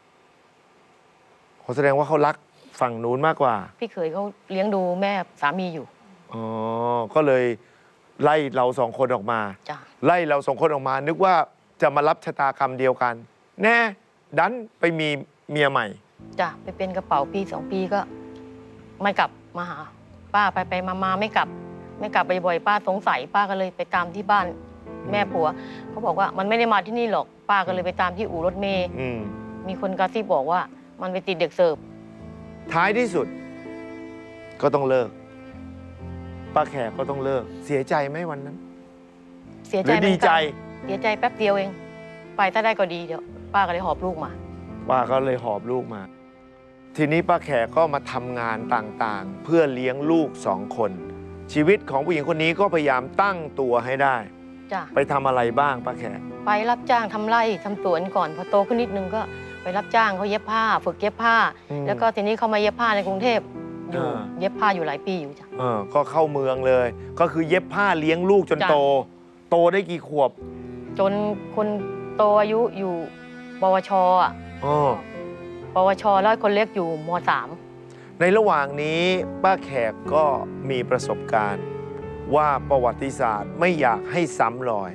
เขาแสดงว่าเขารักฝั่งนู้นมากกว่าพี่เขยเขาเลี้ยงดูแม่สามีอยู่อ๋อก็เลยไล่เราสองคนออกมาจ้ะไล่เราสองคนออกมานึกว่าจะมารับชะตากรรมเดียวกันแน่ดันไปมีเมียใหม่จ้ะไปเป็นกระเป๋าปีสองปีก็ไม่กลับมาหาป้าไปไปมามาไม่กลับไม่กลับบ่อยๆป้าสงสัยป้าก็เลยไปตามที่บ้านแม่ผัวเขาบอกว่ามันไม่ได้มาที่นี่หรอกป้าก็เลยไปตามที่อู่รถเมย์มีคนกระซิบบอกว่ามันไปติดเด็กเสิร์ฟท้ายที่สุดก็ต้องเลิกป้าแขกก็ต้องเลิกเสียใจไหมวันนั้นเสียใจดีใจเสียใจแป๊บเดียวเองไปถ้าได้ก็ดีเดี๋ยวป้าก็เลยหอบลูกมาป้าก็เลยหอบลูกมาทีนี้ป้าแขกก็มาทำงานต่างๆเพื่อเลี้ยงลูกสองคนชีวิตของผู้หญิงคนนี้ก็พยายามตั้งตัวให้ได้ไปทำอะไรบ้างป้าแขกไปรับจ้างทำไร่ทำสวนก่อนพอโตขึ้นนิดนึงก็ไปรับจ้างเขาเย็บผ้าฝึกเย็บผ้าแล้วก็ทีนี้เขามาเย็บผ้าในกรุงเทพอยู่เย็บผ้าอยู่หลายปีอยู่จ้ะก็เข้าเมืองเลยก็คือเย็บผ้าเลี้ยงลูกจนโตโตได้กี่ขวบจนคนโตอายุอยู่ปวชอ่ะปวชแล้วคนเล็กอยู่ม.สามในระหว่างนี้ป้าแขกก็มีประสบการณ์ว่าประวัติศาสตร์ไม่อยากให้ซ้ำรอย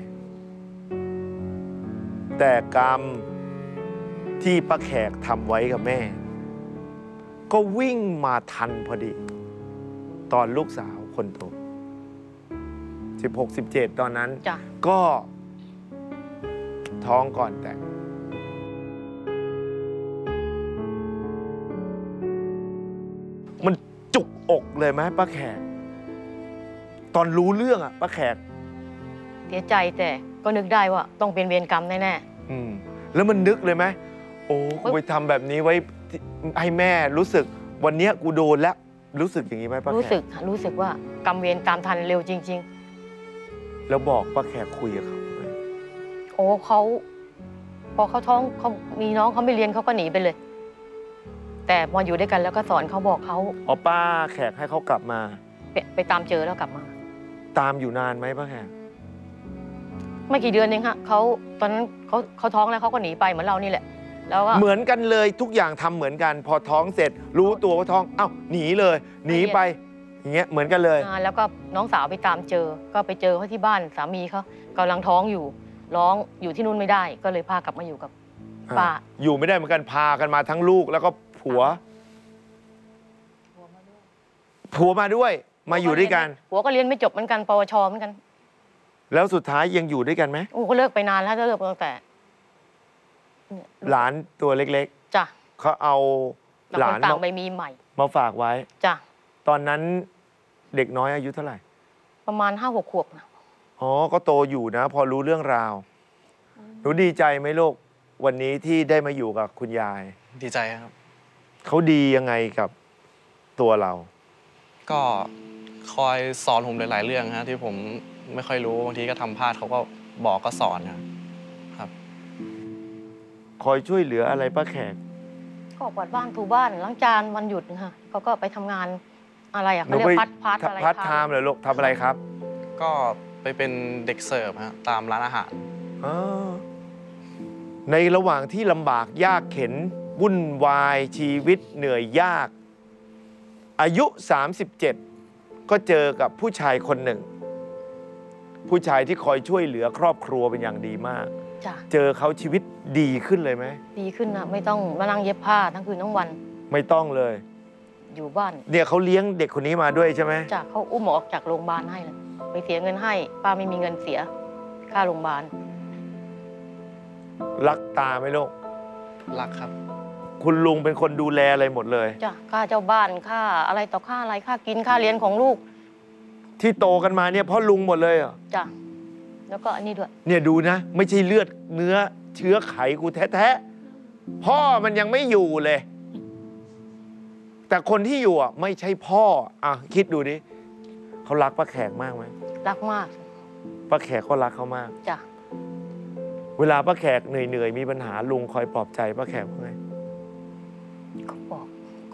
แต่กรรมที่ป้าแขกทำไว้กับแม่ก็วิ่งมาทันพอดีตอนลูกสาวคนโตสิบหก สิบเจ็ดตอนนั้นก็ท้องก่อนแต่งมันจุกอกเลยไหมป้าแขกตอนรู้เรื่องอะป้าแขกเสียใจแต่ก็นึกได้ว่าต้องเป็นเวรกรรมแน่ๆอืมแล้วมันนึกเลยไหมโอ้กูไปทำแบบนี้ไว้ให้แม่รู้สึกวันนี้กูโดนแล้วรู้สึกอย่างนี้ไหมป้าแขกรู้สึกรู้สึกว่ากรรมเวรตามทันเร็วจริงๆแล้วบอกป้าแขกคุยกับเขาไหมโอ้เขาพอเขาท้องเขามีน้องเขาไม่เรียนเขาก็หนีไปเลยแต่พออยู่ด้วยกันแล้วก็สอนเขาบอกเขาอ๋อป้าแขกให้เขากลับมาไปไปตามเจอแล้วกลับมาตามอยู่นานไหมป้าแขกไม่กี่เดือนเองฮะเขาตอนนั้นเขาเขาท้องแล้วเขาก็หนีไปเหมือนเรานี่แหละแล้วก็เหมือนกันเลยทุกอย่างทำเหมือนกันพอท้องเสร็จรู้ตัวว่าท้องเอ้าหนีเลยหนีไปอย่างเงี้ยเหมือนกันเลยแล้วก็น้องสาวไปตามเจอก็ไปเจอเขาที่บ้านสามีเขากำลังท้องอยู่ร้องอยู่ที่นู่นไม่ได้ก็เลยพากลับมาอยู่กับป้าอยู่ไม่ได้เหมือนกันพากันมาทั้งลูกแล้วก็ผัวผัวมาด้วยมาอยู่ด้วยกันผัวก็เรียนไม่จบเหมือนกันปวชเหมือนกันแล้วสุดท้ายยังอยู่ด้วยกันไหมโอ้ก็เลิกไปนานแล้วเลิกตั้งแต่หลานตัวเล็กๆจ้ะเขาเอาหลานต่างไปมีใหม่มาฝากไว้จ้ะตอนนั้นเด็กน้อยอายุเท่าไหร่ประมาณห้าหกขวบนะอ๋อก็โตอยู่นะพอรู้เรื่องราวหนูดีใจไหมลูกวันนี้ที่ได้มาอยู่กับคุณยายดีใจครับเขาดียังไงกับตัวเราก็คอยสอนผมหลายๆเรื่องฮะที่ผมไม่ค่อยรู้บางทีก็ทำพลาดเขาก็บอกก็สอนนะครับคอยช่วยเหลืออะไรป้าแขกก็กวาดบ้านถูบ้านล้างจานวันหยุดนะคะเขาก็ไปทำงานอะไรอ่ะเขาเรียกพัดพัดอะไรพัดไทม์เลยลูกทำอะไรครับก็ไปเป็นเด็กเสิร์ฟฮะตามร้านอาหารในระหว่างที่ลำบากยากเข็นวุ่นวายชีวิตเหนื่อยยากอายุสามสิบเจ็ดก็เจอกับผู้ชายคนหนึ่งผู้ชายที่คอยช่วยเหลือครอบครัวเป็นอย่างดีมากเจอเขาชีวิตดีขึ้นเลยไหมดีขึ้นนะไม่ต้องมานั่งเย็บผ้าทั้งคืนทั้งวันไม่ต้องเลยอยู่บ้านเนี่ยเขาเลี้ยงเด็กคนนี้มาด้วยใช่ไหมจ้ะเขาอุ้มออกจากโรงพยาบาลให้เลยไปเสียเงินให้ป้าไม่มีเงินเสียค่าโรงพยาบาลรักตาไหมลูกรักครับคุณลุงเป็นคนดูแลอะไรหมดเลยจ้ะค่าเจ้าบ้านค่าอะไรต่อค่าอะไรค่ากินค่าเรียนของลูกที่โตกันมาเนี่ยเพราะลุงหมดเลยเหรอจ้ะแล้วก็อันนี้ด้วยเนี่ยดูนะไม่ใช่เลือดเนื้อเชื้อไขกูแท้ๆพ่อมันยังไม่อยู่เลยแต่คนที่อยู่อ่ะไม่ใช่พ่ออ่ะคิดดูดิเขารักป้าแขกมากไหมรักมากป้าแขกก็รักเขามากจ้ะเวลาป้าแขกเหนื่อยๆมีปัญหาลุงคอยปลอบใจป้าแขกว่าไงเขาบอกเข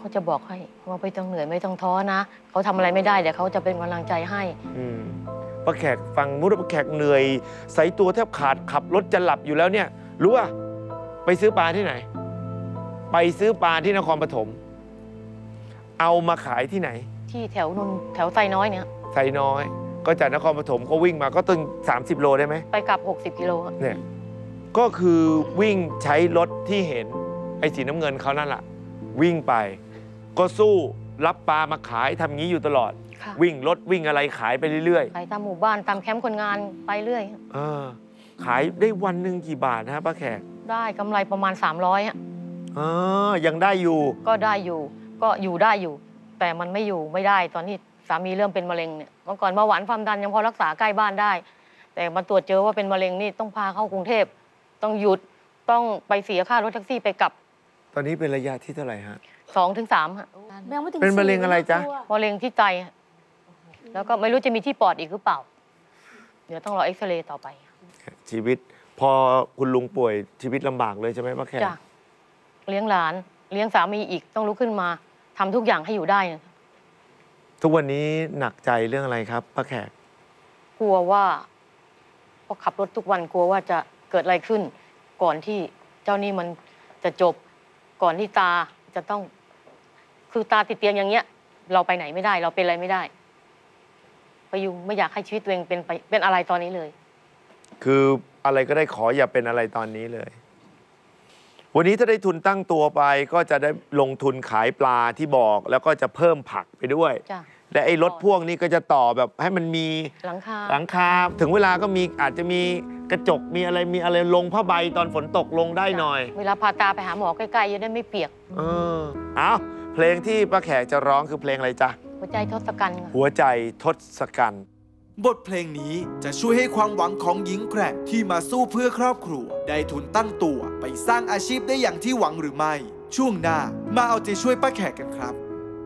เขาจะบอกให้ว่าไม่ต้องเหนื่อยไม่ต้องท้อนะเขาทำอะไรไม่ได้เดี๋ยวเขาจะเป็นกำลังใจให้อืมป้าแขกฟังมุดป้าแขกเหนื่อยใส่ตัวแทบขาดขับรถจะหลับอยู่แล้วเนี่ยรู้ป่ะไปซื้อปลาที่ไหนไปซื้อปลาที่นครปฐมเอามาขายที่ไหนที่แถวนนแถวไซน้อยเนี่ยไซน้อยก็จากนครปฐมก็วิ่งมาก็ตึงสามสิบโลได้ไหมไปกลับหกสิบกิโลเนี่ยก็คือวิ่งใช้รถที่เห็นไอ้สีน้ำเงินเขานั่นแหละวิ่งไปก็สู้รับปลามาขายทำงี้อยู่ตลอดวิ่งรถวิ่งอะไรขายไปเรื่อยๆขายตามหมู่บ้านตามแคมป์คนงานไปเรื่อยเออขายได้วันหนึ่งกี่บาทนะป้าแขกได้กำไรประมาณสามร้อยฮะเออยังได้อยู่ก็ได้อยู่ก็อยู่ได้อยู่แต่มันไม่อยู่ไม่ได้ตอนที่สามีเริ่มเป็นมะเร็งเนี่ยเมื่อก่อนเบาหวานความดันยังพอรักษาใกล้บ้านได้แต่มาตรวจเจอว่าเป็นมะเร็งนี่ต้องพาเข้ากรุงเทพต้องหยุดต้องไปเสียค่ารถแท็กซี่ไปกลับตอนนี้เป็นระยะที่เท่าไหร่ฮะสองถึงสามฮะเป็นมะเร็งอะไรจ๊ะมะเร็งที่ใจแล้วก็ไม่รู้จะมีที่ปอดอีกหรือเปล่าเดี๋ยวต้องรอเอ็กซเรย์ต่อไปชีวิตพอคุณลุงป่วยชีวิตลำบากเลยใช่ไหมป้าแขกจ้ะเลี้ยงหลานเลี้ยงสามีอีกต้องลุกขึ้นมาทำทุกอย่างให้อยู่ได้ทุกวันนี้หนักใจเรื่องอะไรครับป้าแขกกลัวว่าพอขับรถทุกวันกลัวว่าจะเกิดอะไรขึ้นก่อนที่เจ้านี่มันจะจบก่อนที่ตาจะต้องคือตาติดเตียงอย่างเงี้ยเราไปไหนไม่ได้เราเป็นอะไรไม่ได้ไปอยู่ไม่อยากให้ชีวิตตัวเองเป็นไปเป็นอะไรตอนนี้เลยคืออะไรก็ได้ขออย่าเป็นอะไรตอนนี้เลยวันนี้ถ้าได้ทุนตั้งตัวไปก็จะได้ลงทุนขายปลาที่บอกแล้วก็จะเพิ่มผักไปด้วยและไอ้รถพ่วงนี้ก็จะต่อแบบให้มันมีหลังคาหลังคาถึงเวลาก็มีอาจจะมีกระจกมีอะไรมีอะไรลงผ้าใบตอนฝนตกลงได้หน่อยเวลาพาตาไปหาหมอใกล้ๆจะได้ไม่เปียกเออเอาเพลงที่ป้าแขกจะร้องคือเพลงอะไรจ๊ะหัวใจทศกัณฐ์หัวใจทศกัณฐ์บทเพลงนี้จะช่วยให้ความหวังของหญิงแกร่งที่มาสู้เพื่อครอบครัวได้ทุนตั้งตัวไปสร้างอาชีพได้อย่างที่หวังหรือไม่ช่วงหน้ามาเอาใจช่วยป้าแขกกันครับ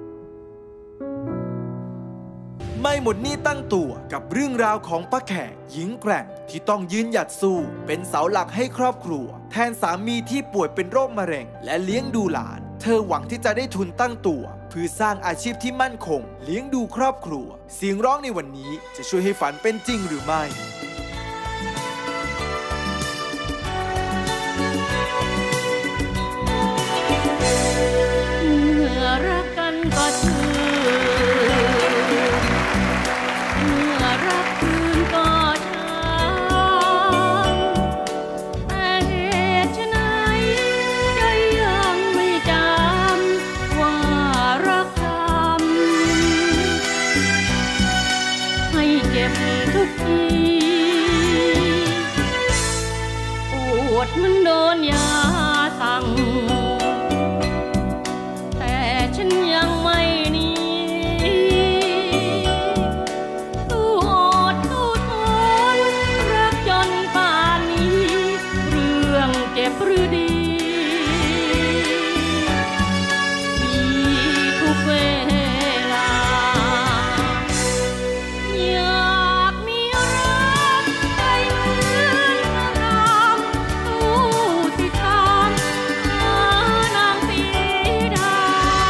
ไม่หมดหนี้ตั้งตัวกับเรื่องราวของป้าแขกหญิงแกร่งที่ต้องยืนหยัดสู้เป็นเสาหลักให้ครอบครัวแทนสามีที่ป่วยเป็นโรคมะเร็งและเลี้ยงดูหลานเธอหวังที่จะได้ทุนตั้งตัวเพื่อสร้างอาชีพที่มั่นคงเลี้ยงดูครอบครัวเสียงร้องในวันนี้จะช่วยให้ฝันเป็นจริงหรือไม่เมื่อรักกันก็ชื่อเมื่อรักคืนก็ช้ำแต่เหตุไฉนใจยังไม่จำว่ารักทำให้เจ็บทุกทีปวดมันโดนยาสั่งฉันยังไม่หนีสู้อดสู้ทนรักจนป่านนี้เรื่องเจ็บหรือดีมีทุกเวลาอยากมีรักใจเหมือนพระรามสู้ที่ทางหานางสีดา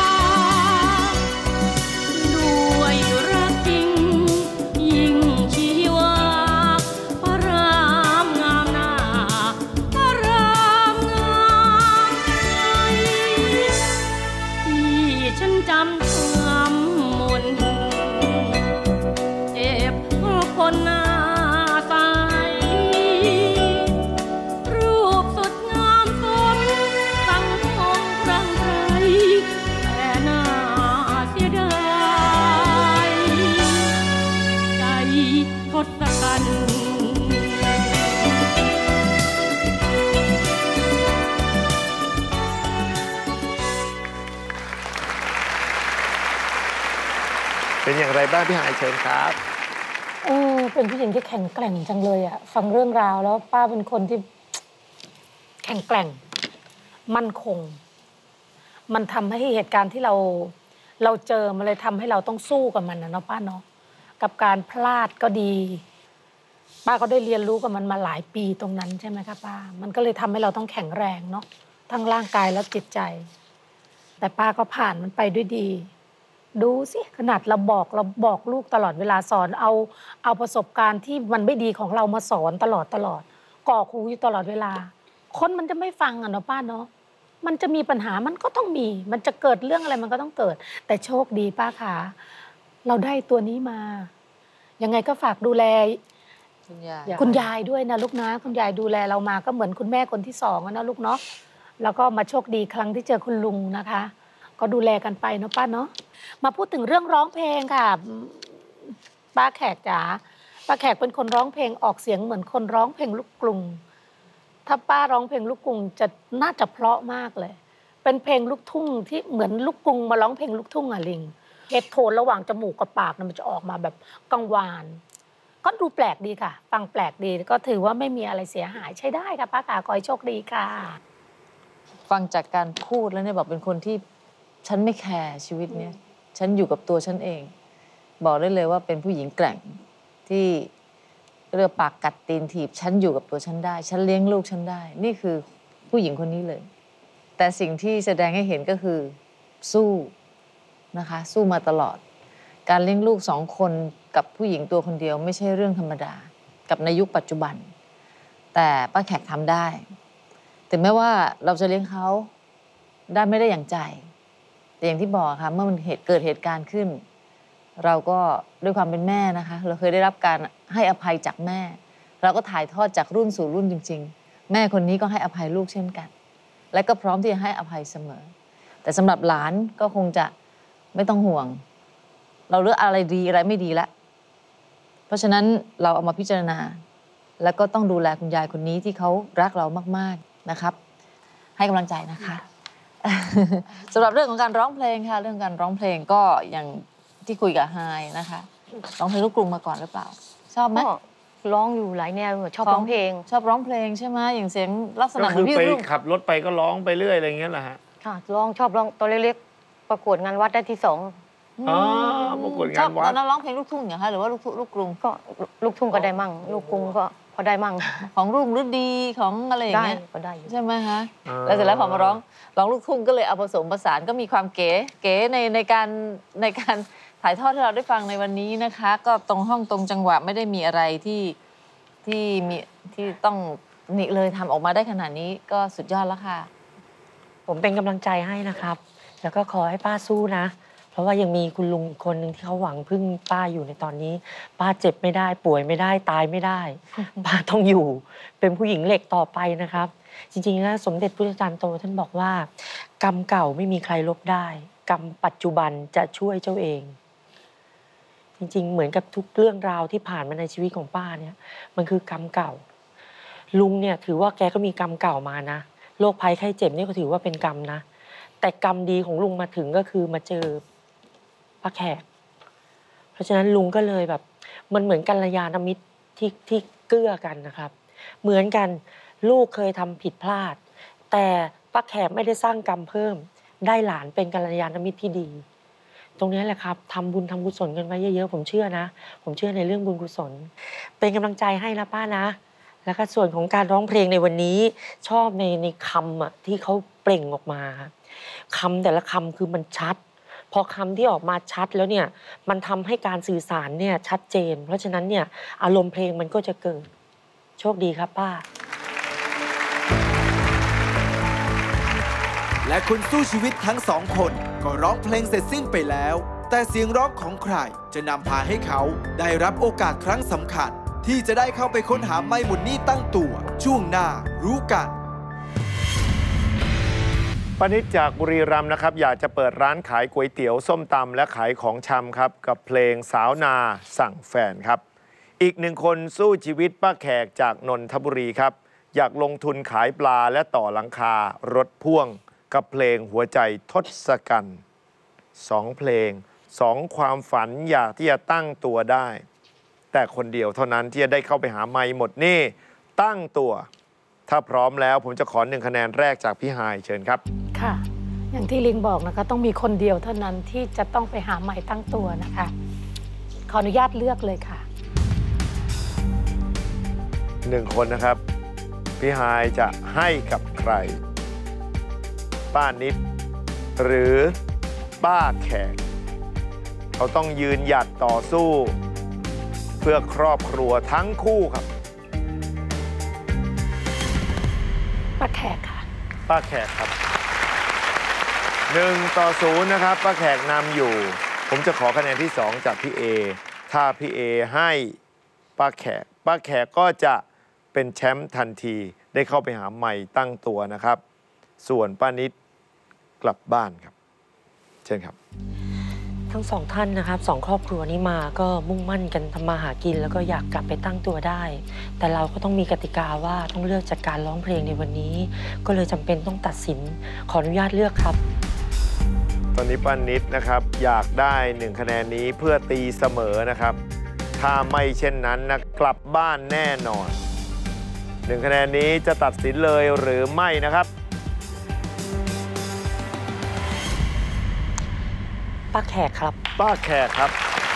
จำความมนเจ็บเพราะคนหน้าใสรูปสุดงามสมตั้งของรังไทยแต่น่าเสียดายใจทศกัณฐ์เป็นอย่างไรบ้างพี่หายเชิญครับเออเป็นผู้หญิงที่แข็งแกร่งจังเลยอะฟังเรื่องราวแล้วป้าเป็นคนที่แข็งแกร่งมั่นคงมันทำให้เหตุการณ์ที่เราเราเจอมันเลยทำให้เราต้องสู้กับมันนะเนาะป้าเนาะกับการพลาดก็ดีป้าก็ได้เรียนรู้กับมันมาหลายปีตรงนั้นใช่ไหมคะป้ามันก็เลยทำให้เราต้องแข็งแรงเนาะทั้งร่างกายและจิตใจแต่ป้าก็ผ่านมันไปด้วยดีดูสิขนาดเราบอกเราบอกลูกตลอดเวลาสอนเอาเอาประสบการณ์ที่มันไม่ดีของเรามาสอนตลอดตลอดก่อครูอยู่ตลอดเวลาคนมันจะไม่ฟังอ่ะเนาะป้าเนาะมันจะมีปัญหามันก็ต้องมีมันจะเกิดเรื่องอะไรมันก็ต้องเกิดแต่โชคดีป้าขาเราได้ตัวนี้มายังไงก็ฝากดูแลคุณยายคุณยายด้วยนะลูกนะคุณยายดูแลเรามาก็เหมือนคุณแม่คนที่สองนะลูกเนาะแล้วก็มาโชคดีครั้งที่เจอคุณลุงนะคะก็ดูแลกันไปเนาะป้าเนาะมาพูดถึงเรื่องร้องเพลงค่ะป้าแขกจ๋าป้าแขกเป็นคนร้องเพลงออกเสียงเหมือนคนร้องเพลงลูกกรุงถ้าป้าร้องเพลงลูกกรุงจะน่าจะเพราะมากเลยเป็นเพลงลูกทุ่งที่เหมือนลูกกรุงมาร้องเพลงลูกทุ่งอะลิงเฮดโทนระหว่างจมูกกับปากมันจะออกมาแบบกังวานก็ดูแปลกดีค่ะฟังแปลกดีก็ถือว่าไม่มีอะไรเสียหายใช้ได้ค่ะป้าขาขอให้โชคดีค่ะฟังจากการพูดแล้วเนี่ยบอกเป็นคนที่ฉันไม่แคร์ชีวิตเนี่ยฉันอยู่กับตัวฉันเองบอกได้เลยว่าเป็นผู้หญิงแกร่งที่เรือปากกัดตีนถีบฉันอยู่กับตัวฉันได้ฉันเลี้ยงลูกฉันได้นี่คือผู้หญิงคนนี้เลยแต่สิ่งที่แสดงให้เห็นก็คือสู้นะคะสู้มาตลอดการเลี้ยงลูกสองคนกับผู้หญิงตัวคนเดียวไม่ใช่เรื่องธรรมดากับในยุคปัจจุบันแต่ป้าแขกทำได้ถึงแม้ว่าเราจะเลี้ยงเขาได้ไม่ได้อย่างใจแต่อย่างที่บอกค่ะเมื่อมันเหตุเกิดเหตุการณ์ขึ้นเราก็ด้วยความเป็นแม่นะคะเราเคยได้รับการให้อภัยจากแม่เราก็ถ่ายทอดจากรุ่นสู่รุ่นจริงๆแม่คนนี้ก็ให้อภัยลูกเช่นกันและก็พร้อมที่จะให้อภัยเสมอแต่สำหรับหลานก็คงจะไม่ต้องห่วงเราเลือกอะไรดีอะไรไม่ดีแล้วเพราะฉะนั้นเราเอามาพิจารณาแล้วก็ต้องดูแลคุณยายคนนี้ที่เขารักเรามากๆนะครับให้กำลังใจนะคะ สำหรับเรื่องของการร้องเพลงค่ะเรื่องการร้องเพลงก็อย่างที่คุยกับไฮนะคะร้องเพลงลูกกรุงมาก่อนหรือเปล่าชอบไหมร้องอยู่หลายแนวชอบร้องเพลงชอบร้องเพลงใช่ไหมอย่างเสียงลักษณะคือไปขับรถไปก็ร้องไปเรื่อยอะไรอย่างเงี้ยแหละฮะค่ะร้องชอบร้องตอนเล็กๆประกวดงานวัดได้ที่สองอ๋อประกวดงานวัดตอนนั้นร้องเพลงลูกทุ่งเหรอคะหรือว่าลูกลูกกรุงก็ลูกทุ่งก็ได้มั่งลูกกรุงก็พอได้มั่งของรุ่งฤดีของอะไรอย่างเงี้ยก็ได้ใช่ไหมคะแล้วเสร็จแล้วพอมาร้องร้องลูกทุ่งก็เลยเอาผสมผสานก็มีความเก๋เก๋ในในการในการถ่ายทอดให้เราได้ฟังในวันนี้นะคะก็ตรงห้องตรงจังหวะไม่ได้มีอะไรที่ที่มีที่ต้องนี่เลยทำออกมาได้ขนาดนี้ก็สุดยอดแล้วค่ะผมเป็นกำลังใจให้นะครับแล้วก็ขอให้ป้าสู้นะเพราะว่ายังมีคุณลุงอีกคนหนึ่งที่เขาหวังพึ่งป้าอยู่ในตอนนี้ป้าเจ็บไม่ได้ป่วยไม่ได้ตายไม่ได้ ป้าต้องอยู่เป็นผู้หญิงเหล็กต่อไปนะครับจริงๆแล้วสมเด็จพระจารย์โตท่านบอกว่ากรรมเก่าไม่มีใครลบได้กรรมปัจจุบันจะช่วยเจ้าเองจริงๆเหมือนกับทุกเรื่องราวที่ผ่านมาในชีวิตของป้าเนี่ยมันคือกรรมเก่าลุงเนี่ยถือว่าแกก็มีกรรมเก่ามานะโรคภัยไข้เจ็บนี่ก็ถือว่าเป็นกรรมนะแต่กรรมดีของลุงมาถึงก็คือมาเจอป้าแขกเพราะฉะนั้นลุงก็เลยแบบมันเหมือนกัลยาณมิตรที่ที่เกื้อกันนะครับเหมือนกันลูกเคยทำผิดพลาดแต่ป้าแขกไม่ได้สร้างกรรมเพิ่มได้หลานเป็นกัลยาณมิตรที่ดีตรงนี้แหละครับทำบุญทำกุศลกันไว้เยอะๆผมเชื่อนะผมเชื่อในเรื่องบุญกุศลเป็นกำลังใจให้นะป้านะแล้วก็ส่วนของการร้องเพลงในวันนี้ชอบในในคำอ่ะที่เขาเปล่งออกมาคำแต่ละคำคือมันชัดพอคำที่ออกมาชัดแล้วเนี่ยมันทำให้การสื่อสารเนี่ยชัดเจนเพราะฉะนั้นเนี่ยอารมณ์เพลงมันก็จะเกิดโชคดีครับป้าและคนสู้ชีวิตทั้งสองคนก็ร้องเพลงเสร็จสิ้นไปแล้วแต่เสียงร้องของใครจะนำพาให้เขาได้รับโอกาสครั้งสำคัญที่จะได้เข้าไปค้นหาไม้หมุนนี้ตั้งตัวช่วงหน้ารู้กันปณิชจากบุรีรัมย์นะครับอยากจะเปิดร้านขายก๋วยเตี๋ยวส้มตำและขายของชำครับกับเพลงสาวนาสั่งแฟนครับอีกหนึ่งคนสู้ชีวิตป้าแขกจากนนทบุรีครับอยากลงทุนขายปลาและต่อหลังคารถพ่วงกับเพลงหัวใจทศกัณฐ์สองเพลงสองความฝันอยากที่จะตั้งตัวได้แต่คนเดียวเท่านั้นที่จะได้เข้าไปหาไมค์หมดนี่ตั้งตัวถ้าพร้อมแล้วผมจะขอหนึ่งคะแนนแรกจากพี่ฮายเชิญครับค่ะอย่างที่ลิงบอกนะคะต้องมีคนเดียวเท่านั้นที่จะต้องไปหาไมค์ตั้งตัวนะคะขออนุญาตเลือกเลยค่ะหนึ่งคนนะครับพี่ฮายจะให้กับใครป้านิดหรือป้าแขกเขาต้องยืนหยัดต่อสู้เพื่อครอบครัวทั้งคู่ครับป้าแขกค่ะป้าแขกครับหนึ่งต่อศูนย์นะครับป้าแขกนำอยู่ผมจะขอคะแนนที่สองจากพี่เอถ้าพี่เอให้ป้าแขกป้าแขกก็จะเป็นแชมป์ทันทีได้เข้าไปหาไมค์ตั้งตัวนะครับส่วนป้านิดกลับบ้านครับเชิญครับทั้งสองท่านนะครับสองครอบครัวนี้มาก็มุ่งมั่นกันทำมาหากินแล้วก็อยากกลับไปตั้งตัวได้แต่เราก็ต้องมีกติกาว่าต้องเลือกจากการร้องเพลงในวันนี้ก็เลยจำเป็นต้องตัดสินขออนุญาตเลือกครับตอนนี้ป้านิดนะครับอยากได้หนึ่งคะแนนนี้เพื่อตีเสมอนะครับถ้าไม่เช่นนั้นนะกลับบ้านแน่นอนหนึ่งคะแนนนี้จะตัดสินเลยหรือไม่นะครับป้าแขกครับป้าแขกครับ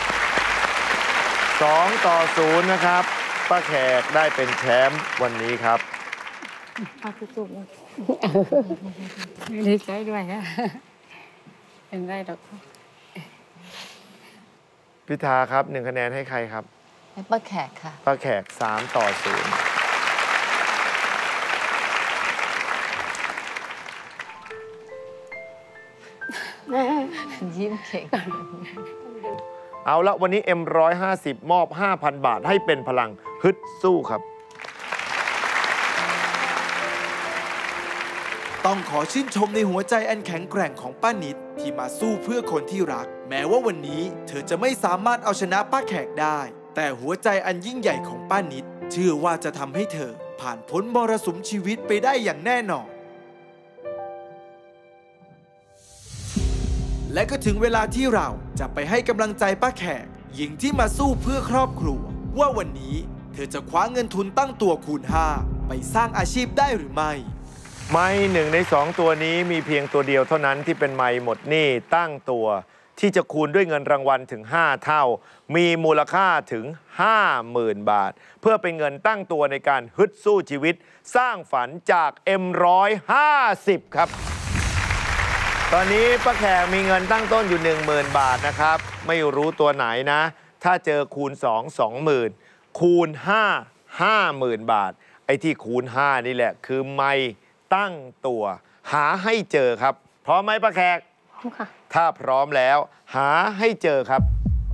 สองต่อศูนย์นะครับป้าแขกได้เป็นแชมป์วันนี้ครับป้าสู้ๆนะดีใจด้วยค่ะเป็นได้ดอกพิธาครับหนึ่งคะแนนให้ใครครับให้ป้าแขกค่ะป้าแขกสามต่อศูนย์ยิ้มเก่งเอาละวันนี้ เอ็ม หนึ่งร้อยห้าสิบ มอบ ห้าพัน บาทให้เป็นพลังฮึดสู้ครับต้องขอชื่นชมในหัวใจอันแข็งแกร่งของป้านิดที่มาสู้เพื่อคนที่รักแม้ว่าวันนี้เธอจะไม่สามารถเอาชนะป้าแขกได้แต่หัวใจอันยิ่งใหญ่ของป้านิดเชื่อว่าจะทำให้เธอผ่านพ้นมรสุมชีวิตไปได้อย่างแน่นอนและก็ถึงเวลาที่เราจะไปให้กำลังใจป้าแขกหญิงที่มาสู้เพื่อครอบครัวว่าวันนี้เธอจะคว้าเงินทุนตั้งตัวคูณห้าไปสร้างอาชีพได้หรือไม่ไม้หนึ่งในสองตัวนี้มีเพียงตัวเดียวเท่านั้นที่เป็นไม้หมดหนี้ตั้งตัวที่จะคูณด้วยเงินรางวัลถึงห้าเท่ามีมูลค่าถึง ห้าหมื่น บาทเพื่อเป็นเงินตั้งตัวในการฮึดสู้ชีวิตสร้างฝันจาก เอ็ม หนึ่งร้อยห้าสิบ ครับตอนนี้ป้าแขกมีเงินตั้งต้นอยู่ หนึ่งหมื่น บาทนะครับไม่รู้ตัวไหนนะถ้าเจอคูณสอง สองหมื่น คูณห้า ห้าหมื่น บาทไอ้ที่คูณห้านี่แหละคือไม้ตั้งตัวหาให้เจอครับพร้อมไหมป้าแขกพร้อมค่ะถ้าพร้อมแล้วหาให้เจอครับ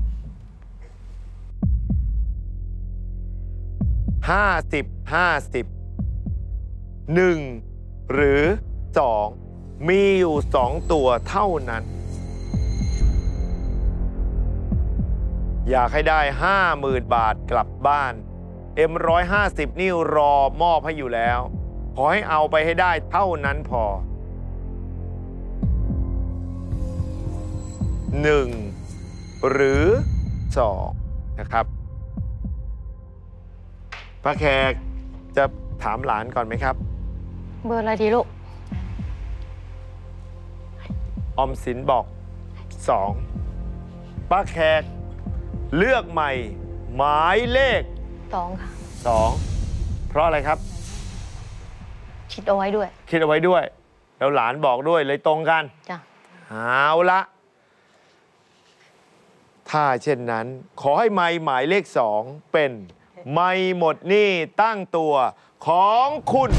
ห้าสิบ ห้าสิบ หนึ่งหรือสองมีอยู่สองตัวเท่านั้นอยากให้ได้ ห้าหมื่น บาทกลับบ้าน เอ็ม หนึ่งร้อยห้าสิบ นี่รอมอบให้อยู่แล้วขอให้เอาไปให้ได้เท่านั้นพอหนึ่งหรือสองนะครับป้าแขกจะถามหลานก่อนไหมครับเบอร์อะไรดีลูกออมสินบอกสองป้าแขกเลือกใหม่หมายเลขสองค่ะสองเพราะอะไรครับคิดเอาไว้ด้วยคิดเอาไว้ด้วยแล้วหลานบอกด้วยเลยตรงกันจ้ะเอาละถ้าเช่นนั้นขอให้ไมค์หมายเลขสองเป็นไมค์หมดหนี้ตั้งตัวของคุณ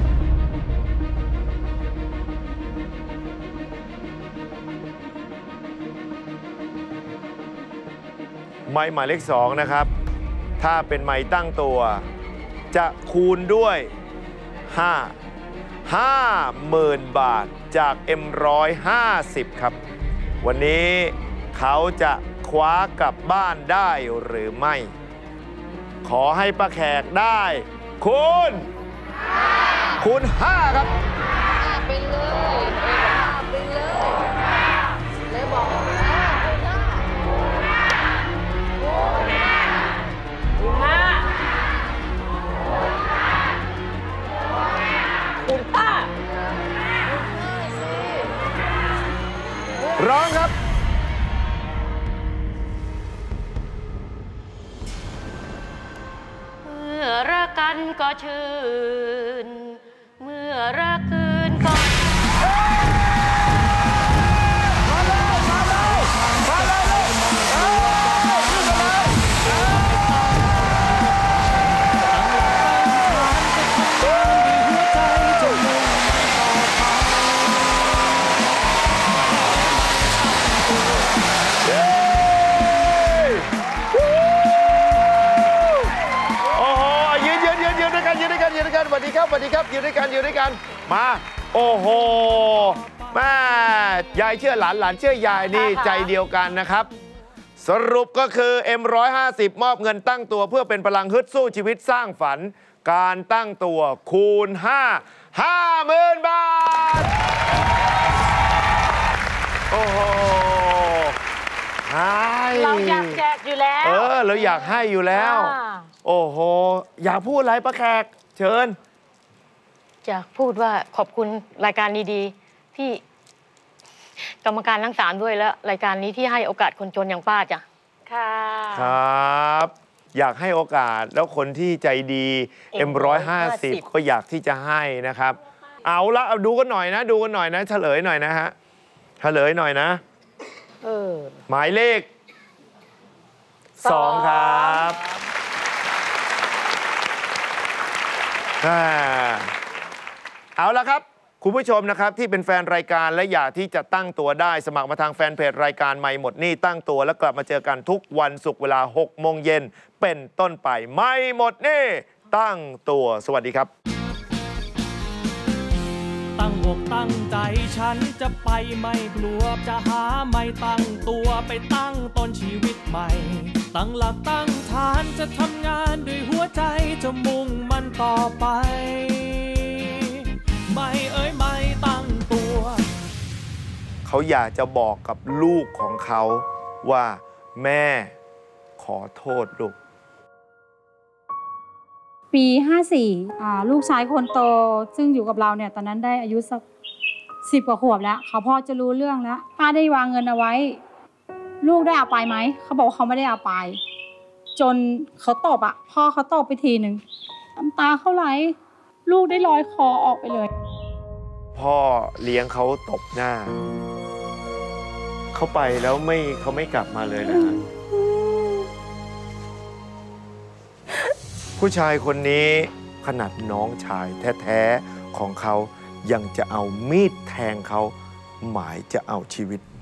ไมค์หมายเลขสองนะครับถ้าเป็นไมค์ตั้งตัวจะคูณด้วยห้า ห้าหมื่น บาทจาก เอ็ม หนึ่งร้อยห้าสิบ ครับวันนี้เขาจะคว้ากลับบ้านได้หรือไม่ขอให้ป้าแขกได้คูณคูณห้าครับไปเลยไปเลยเลยบอกคูณห้าคูณห้าคูณห้าร้องครับเมื่อรักกันก็ชื่นเมื่อรักคืนก็สวัสดีครับสวัสดีครับอยู่ด้วยกันอยู่ด้วยกันมาโอ้โหแม่ยายเชื่อหลานหลานเชื่อยายนี่ใจเดียวกันนะครับสรุปก็คือ เอ็ม หนึ่งร้อยห้าสิบ มอบเงินตั้งตัวเพื่อเป็นพลังฮึดสู้ชีวิตสร้างฝันการตั้งตัวคูณห้า ห้าหมื่นบาทโอ้โหเราอยากแจกอยู่แล้วเออเราอยากให้อยู่แล้วโอ้โหอยากพูดอะไรป้าแขกเชิญอยากพูดว่าขอบคุณรายการดีๆที่กรรมการทั้งสามด้วยแล้วรายการนี้ที่ให้โอกาสคนจนอย่างป้าจ้ะค่ะครับอยากให้โอกาสแล้วคนที่ใจดี เอ็ม หนึ่งร้อยห้าสิบ ก็อยากที่จะให้นะครับเอาละเอาดูกันหน่อยนะดูกันหน่อยนะเฉลยหน่อยนะฮะเฉลยหน่อยนะเออหมายเลขสองครับเอาละครับคุณผู้ชมนะครับที่เป็นแฟนรายการและอยากที่จะตั้งตัวได้สมัครมาทางแฟนเพจรายการไม่หมดหนี้ตั้งตัวแล้วกลับมาเจอกันทุกวันศุกร์เวลาหกโมงเย็นเป็นต้นไปไม่หมดหนี้ตั้งตัวสวัสดีครับตั้งอกตั้งใจฉันจะไปไม่กลัวจะหาไม่ตั้งตัวไปตั้งต้นชีวิตใหม่ตั้งหลักตั้งฐานจะทำงานด้วยหัวใจจะมุ่งมันต่อไปไม่เอ้ยไม่ตั้งตัวเขาอยากจะบอกกับลูกของเขาว่าแม่ขอโทษลูกปีห้าสี่อ่าลูกชายคนโตซึ่งอยู่กับเราเนี่ยตอนนั้นได้อายุสักสิบกว่าขวบแล้วเขาพอจะรู้เรื่องแล้วป้าได้วางเงินเอาไว้ลูกได้เอาไปไหมเขาบอกเขาไม่ได้เอาไปจนเขาตบอ่ะพ่อเขาตบไปทีหนึ่งน้ำตาเขาไหลลูกได้ลอยคอออกไปเลยพ่อเลี้ยงเขาตบหน้าเขาไปแล้วไม่เขาไม่กลับมาเลยนะผู้ชายคนนี้ขนาดน้องชายแท้ๆของเขายังจะเอามีดแทงเขาหมายจะเอาชีวิต